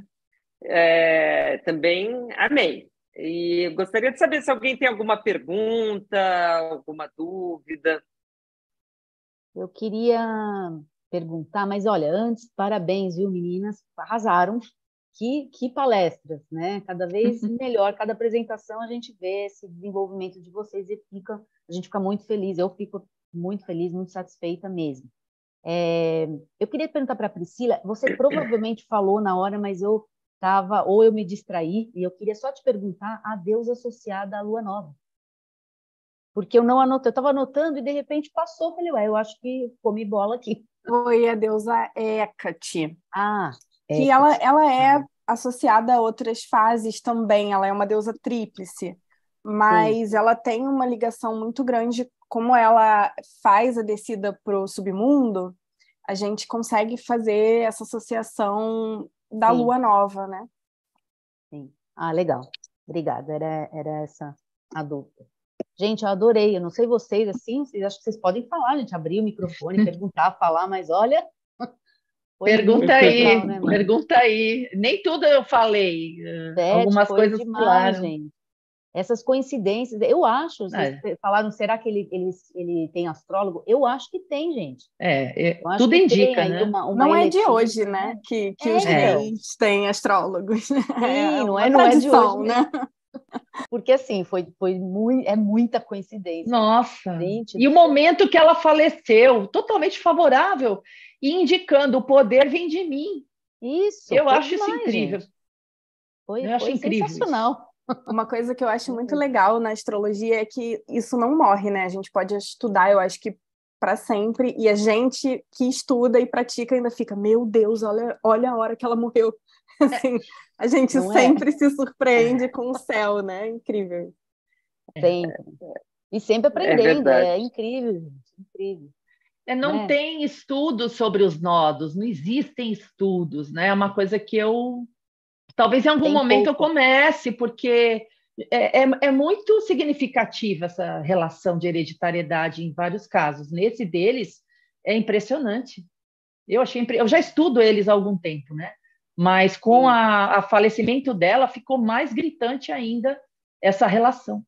Também amei. E gostaria de saber se alguém tem alguma pergunta, alguma dúvida. Eu queria perguntar, mas olha, antes, parabéns, viu, meninas? Arrasaram. Que palestras, né? Cada vez melhor, cada apresentação a gente vê esse desenvolvimento de vocês e a gente fica muito feliz, eu fico muito feliz, muito satisfeita mesmo. Eu queria perguntar para a Priscila, você provavelmente falou na hora, mas eu me distraí, e eu queria só te perguntar a deusa associada à lua nova. Porque eu não anotei, eu estava anotando e de repente passou, falei, eu acho que comi bola aqui. Foi a deusa Hécate. Que ela é associada a outras fases também, ela é uma deusa tríplice, mas ela tem uma ligação muito grande, como ela faz a descida para o submundo, a gente consegue fazer essa associação da lua nova, né? Sim. Legal. Obrigada, era essa a dúvida. Gente, eu adorei, eu não sei vocês, assim, acho que vocês podem falar, gente, abrir o microfone, perguntar, falar, mas olha... Pergunta aí, legal, né, pergunta aí. Nem tudo eu falei, algumas coisas demais, gente. Essas coincidências, eu acho, vocês falaram, será que ele tem astrólogo? Eu acho que tem, gente. Tudo indica, né? Uma não é de hoje, né? Que os reis têm astrólogos. Sim, não é tradição, de hoje, né? Porque, assim, é muita coincidência. Nossa! Gente, E o momento que ela faleceu, totalmente favorável, e indicando o poder vem de mim. isso, Eu foi acho isso demais, incrível. gente. Eu acho Foi incrível isso. sensacional. Uma coisa que eu acho muito legal na astrologia é que isso não morre, né? A gente pode estudar, eu acho que para sempre, e a gente que estuda e pratica ainda fica, meu Deus, olha a hora que ela morreu. Assim, a gente Não é? sempre se surpreende com o céu, né? Incrível. Sempre. E sempre É aprendendo, é verdade. incrível, gente, incrível. Não Né? tem estudos sobre os nodos, não existem estudos, né? É uma coisa que eu talvez em algum Tem momento eu pouco. comece, porque é muito significativa essa relação de hereditariedade em vários casos. Nesse deles, é impressionante. Eu já estudo eles há algum tempo, né? Mas com a falecimento dela, ficou mais gritante ainda essa relação.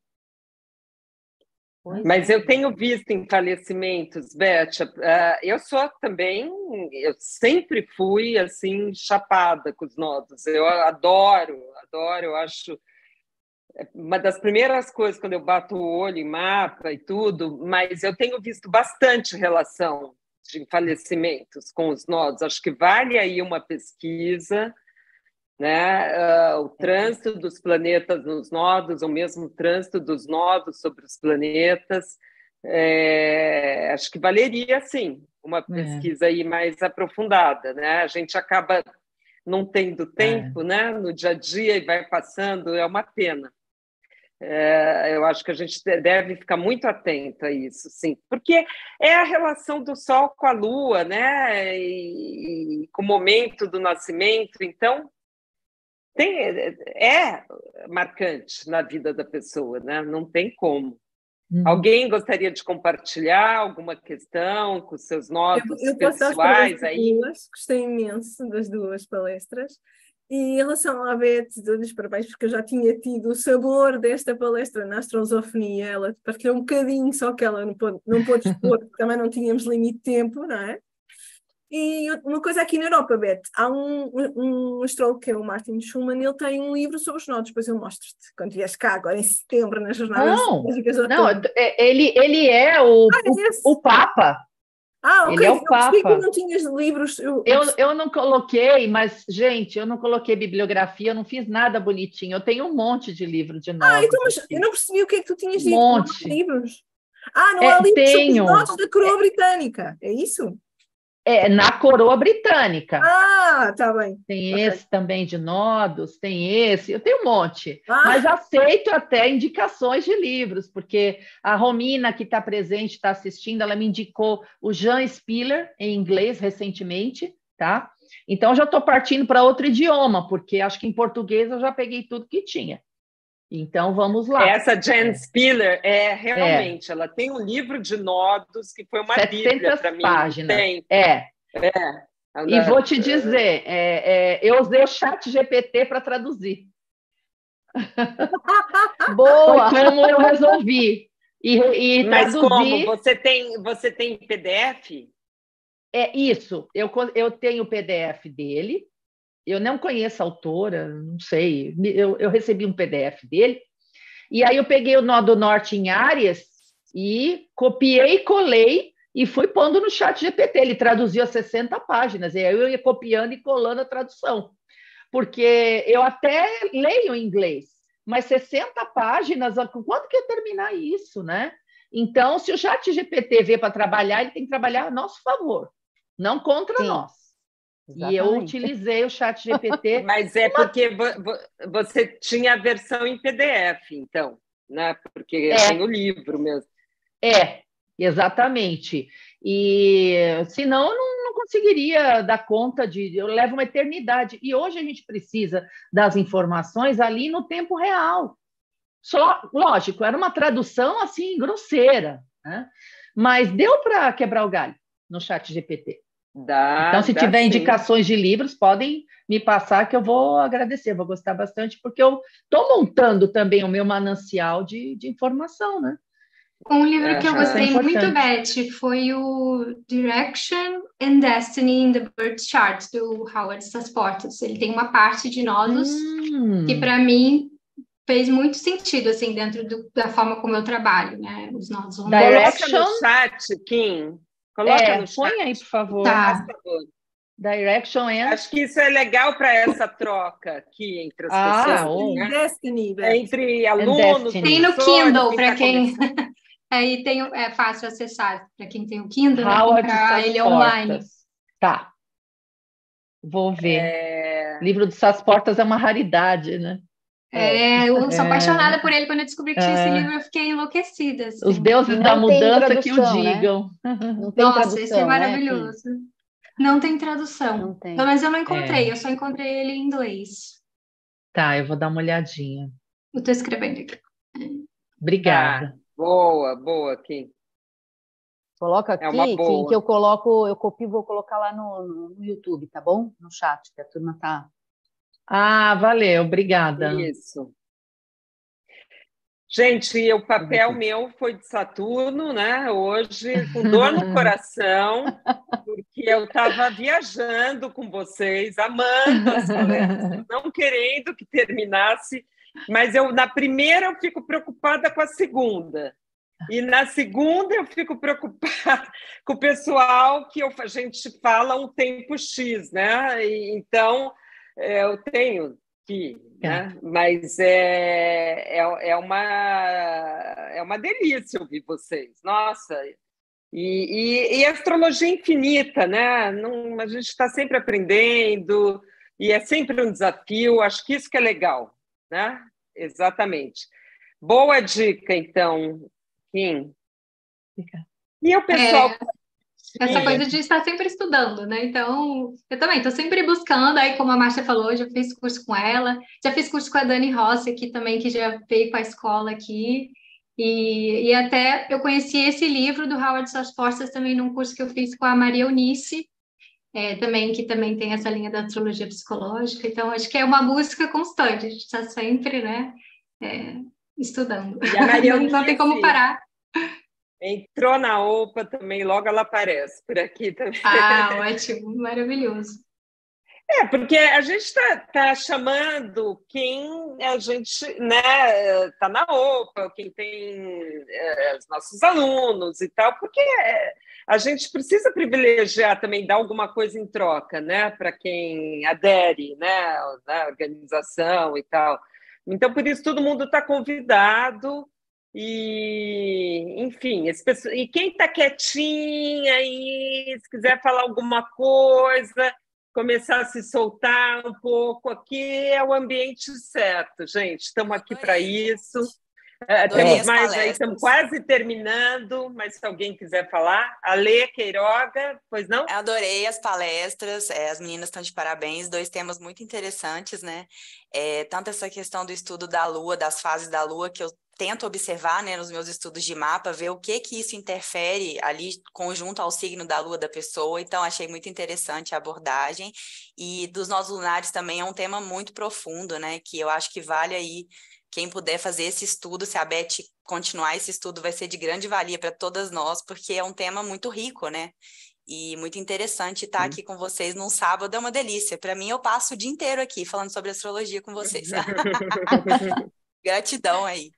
Pois Mas é. eu tenho visto em falecimentos, Beth, eu sou também, eu sempre fui assim, chapada com os nodos. Eu adoro, eu acho uma das primeiras coisas quando eu bato o olho em mapa e tudo, mas eu tenho visto bastante relação de falecimentos com os nodos. Acho que vale aí uma pesquisa, né? O trânsito dos planetas nos nodos, ou mesmo o trânsito dos nodos sobre os planetas. Acho que valeria, sim, uma pesquisa aí mais aprofundada, né? A gente acaba não tendo tempo, né? No dia a dia e vai passando, é uma pena. Eu acho que a gente deve ficar muito atento a isso, sim, porque é a relação do Sol com a Lua, né? E com o momento do nascimento, então é marcante na vida da pessoa, né? Não tem como. Alguém gostaria de compartilhar alguma questão com seus nodos eu posso dar os pessoais parabéns aí? duas, gostei imenso das duas palestras. E em relação à Beth, dou-lhes parabéns porque eu já tinha tido o sabor desta palestra na Astrolosofonia. Ela partilhou um bocadinho, só que ela não pôde expor, porque também não tínhamos limite de tempo, não é? E uma coisa aqui na Europa, Beth, há um astrólogo que é o Martin Schumann, ele tem um livro sobre os nodos, depois eu mostro-te quando vieres cá, agora em setembro, nas jornadas astrológicas de outono. Ele é o Papa. Ok, ele é o eu percebi que Papa. não tinhas livros. Eu não coloquei, mas, gente, eu não coloquei bibliografia, eu não fiz nada bonitinho. Eu tenho um monte de livro de nodos. Então, mas eu não percebi o que é que tu tinhas dito. Monte. Não há livros. Não há livros sobre os nodos da coroa britânica, é isso? Na coroa britânica. Tá bem. Tem esse também de nodos, tem esse, eu tenho um monte. Mas aceito até indicações de livros, porque a Romina, que está presente, está assistindo, ela me indicou o Jean Spiller, em inglês, recentemente, tá? Então, já estou partindo para outro idioma, porque acho que em português eu já peguei tudo que tinha. Então, vamos lá. Essa Jan Spiller, realmente, ela tem um livro de nodos que foi uma bíblia para mim. 700 páginas. Tem. E vou te dizer, eu usei o chat GPT para traduzir. Boa! Foi como eu resolvi. E mas traduzir... como? Você tem PDF? Isso. Eu tenho o PDF dele. Eu não conheço a autora, não sei. Eu recebi um PDF dele. E aí eu peguei o nó do norte em Áries e copiei e colei e fui pondo no chat GPT. Ele traduziu as 60 páginas. E aí eu ia copiando e colando a tradução. Porque eu até leio em inglês, mas 60 páginas, quando que eu terminar isso, né? Então, se o chat GPT veio para trabalhar, ele tem que trabalhar a nosso favor, não contra nós. Exatamente. E eu utilizei o chat GPT. Mas porque você tinha a versão em PDF, então, né? Porque tem o livro mesmo. Exatamente. E senão eu não conseguiria dar conta eu levo uma eternidade. E hoje a gente precisa das informações ali no tempo real. Só, lógico, era uma tradução assim grosseira, né? Mas deu para quebrar o galho no chat GPT. Então, se tiver indicações de livros, podem me passar que eu vou agradecer, vou gostar bastante, porque eu estou montando também o meu manancial de informação, né? Um livro que eu gostei muito, Beth, foi o Direction and Destiny in the Birth Chart, do Howard Sasportas. Ele tem uma parte de nodos que, para mim, fez muito sentido, assim, dentro da forma como eu trabalho, né? Os nossos Coloca no chat, Kim. Coloca no chat. Põe aí, por favor. Tá. Direction and... Acho que isso é legal para essa troca aqui entre as pessoas. Né? Destiny, entre alunos, tem no Kindle, para quem... Aí é fácil acessar para quem tem o Kindle, comprar ele online. Tá. Vou ver. Livro de Sas Portas é uma raridade, né? Eu sou apaixonada por ele. Quando eu descobri que tinha esse livro, eu fiquei enlouquecida. Assim. Os deuses da mudança que o digam. Né? Não tem tradução, esse é maravilhoso. Né? Não tem tradução. Não tem. Pelo menos eu não encontrei, eu só encontrei ele em inglês. Tá, eu vou dar uma olhadinha. Eu estou escrevendo aqui. Obrigada. Boa, Kim. Coloca aqui, Kim, que eu copio e vou colocar lá no YouTube, tá bom? No chat, que a turma tá... valeu, obrigada. Isso. Gente, o papel meu foi de Saturno, né? Hoje, com dor no coração, porque eu estava viajando com vocês, amando as palestras, não querendo que terminasse, mas na primeira eu fico preocupada com a segunda. E na segunda eu fico preocupada com o pessoal que a gente fala um tempo X, né? Então, eu tenho que, né? Mas é uma delícia ouvir vocês. Nossa! E astrologia infinita, né? A gente está sempre aprendendo e é sempre um desafio. Acho que isso que é legal, né? Exatamente. Boa dica, então, Kim. E o pessoal... Essa coisa de estar sempre estudando, né? Então, eu também estou sempre buscando, aí como a Márcia falou, já fiz curso com ela, já fiz curso com a Dani Rossi aqui também, que já veio para a escola aqui, e até eu conheci esse livro do Howard Sas Portas também num curso que eu fiz com a Maria Eunice, que também tem essa linha da astrologia psicológica, então acho que é uma busca constante, a gente está sempre, né, estudando. E a Maria Eunice, não tem como parar. Entrou na OPA também, logo ela aparece por aqui também. Ótimo, maravilhoso. Porque a gente está chamando quem a gente está na OPA, quem tem os nossos alunos e tal, porque a gente precisa privilegiar também, dar alguma coisa em troca, né, para quem adere, né, na organização e tal. Então, por isso, todo mundo está convidado. E, enfim, e quem está quietinha aí, se quiser falar alguma coisa, começar a se soltar um pouco aqui, é o ambiente certo, gente. Estamos aqui para isso. Temos mais aí, estamos quase terminando, mas se alguém quiser falar, Alê Queiroga, pois não? Eu adorei as palestras, as meninas estão de parabéns, 2 temas muito interessantes, né? Tanto essa questão do estudo da Lua, das fases da Lua, que eu tento observar, né, nos meus estudos de mapa, ver o que isso interfere ali conjunto ao signo da Lua da pessoa, então achei muito interessante a abordagem, e dos nós lunares também é um tema muito profundo, né, que eu acho que vale aí, quem puder fazer esse estudo, se a Beth continuar esse estudo, vai ser de grande valia para todas nós, porque é um tema muito rico, né, e muito interessante estar aqui com vocês num sábado, é uma delícia, para mim eu passo o dia inteiro aqui falando sobre astrologia com vocês. Gratidão aí.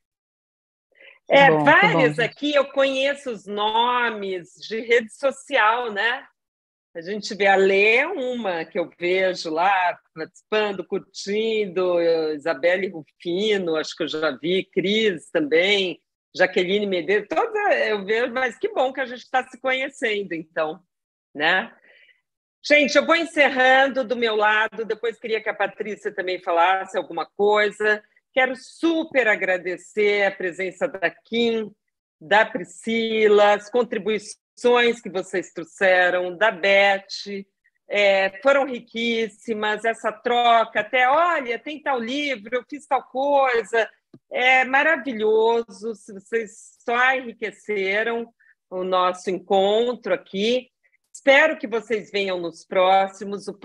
Vários aqui eu conheço os nomes de rede social, né? A gente vê a Lê, uma que eu vejo lá, participando, curtindo, Isabelle Rufino, acho que eu já vi, Cris também, Jaqueline Medeiros, toda eu vejo, mas que bom que a gente está se conhecendo, então, né? Gente, eu vou encerrando do meu lado, depois queria que a Patrícia também falasse alguma coisa. Quero super agradecer a presença da Kim, da Priscila, as contribuições que vocês trouxeram, da Beth, foram riquíssimas, essa troca, até, olha, tem tal livro, eu fiz tal coisa, é maravilhoso, vocês só enriqueceram o nosso encontro aqui. Espero que vocês venham nos próximos, o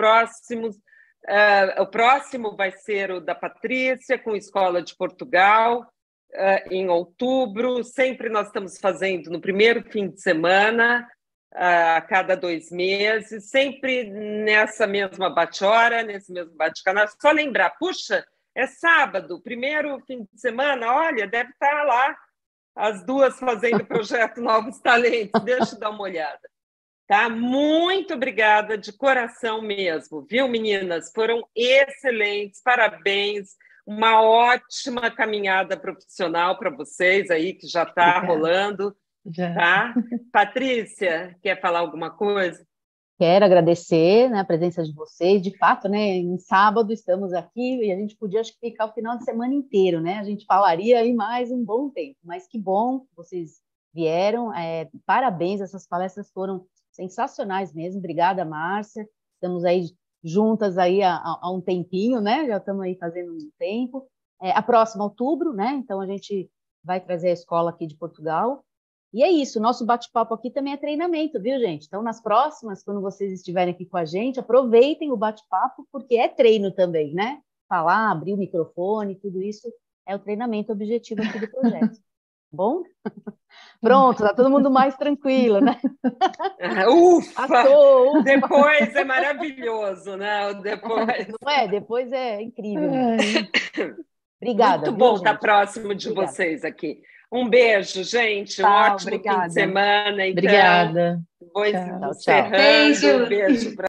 próximo vai ser o da Patrícia, com Escola de Portugal, em outubro. Sempre nós estamos fazendo no primeiro fim de semana, a cada 2 meses, sempre nessa mesma bate-hora, nesse mesmo bate-canal. Só lembrar, puxa, É sábado, primeiro fim de semana, olha, deve estar lá as duas fazendo o projeto Novos Talentos. Deixa eu dar uma olhada. Tá? Muito obrigada, de coração mesmo, viu, meninas? Foram excelentes, parabéns. Uma ótima caminhada profissional para vocês aí, que já está rolando. Tá? Patrícia, quer falar alguma coisa? Quero agradecer, né, a presença de vocês. De fato, né, em sábado estamos aqui e a gente podia, acho que, ficar o final de semana inteiro, né? A gente falaria aí mais um bom tempo, mas que bom que vocês vieram. Parabéns, essas palestras foram sensacionais mesmo. Obrigada, Márcia. Estamos aí juntas aí há um tempinho, né? Já estamos aí fazendo um tempo. A próxima, outubro, né? Então a gente vai trazer a escola aqui de Portugal. E é isso, o nosso bate-papo aqui também é treinamento, viu, gente? Então, nas próximas, quando vocês estiverem aqui com a gente, aproveitem o bate-papo, porque é treino também, né? Falar, abrir o microfone, tudo isso é o treinamento objetivo aqui do projeto. Bom? Pronto, tá todo mundo mais tranquilo, né? Ufa! Passou, ufa. Depois é maravilhoso, né? Depois... Não é? Depois é incrível. Obrigada. Muito bom viu, estar próximo de vocês aqui. Um beijo, gente. Um ótimo fim de semana. Então, Obrigada. Vou Tchau, encerrando. Beijo. Beijo para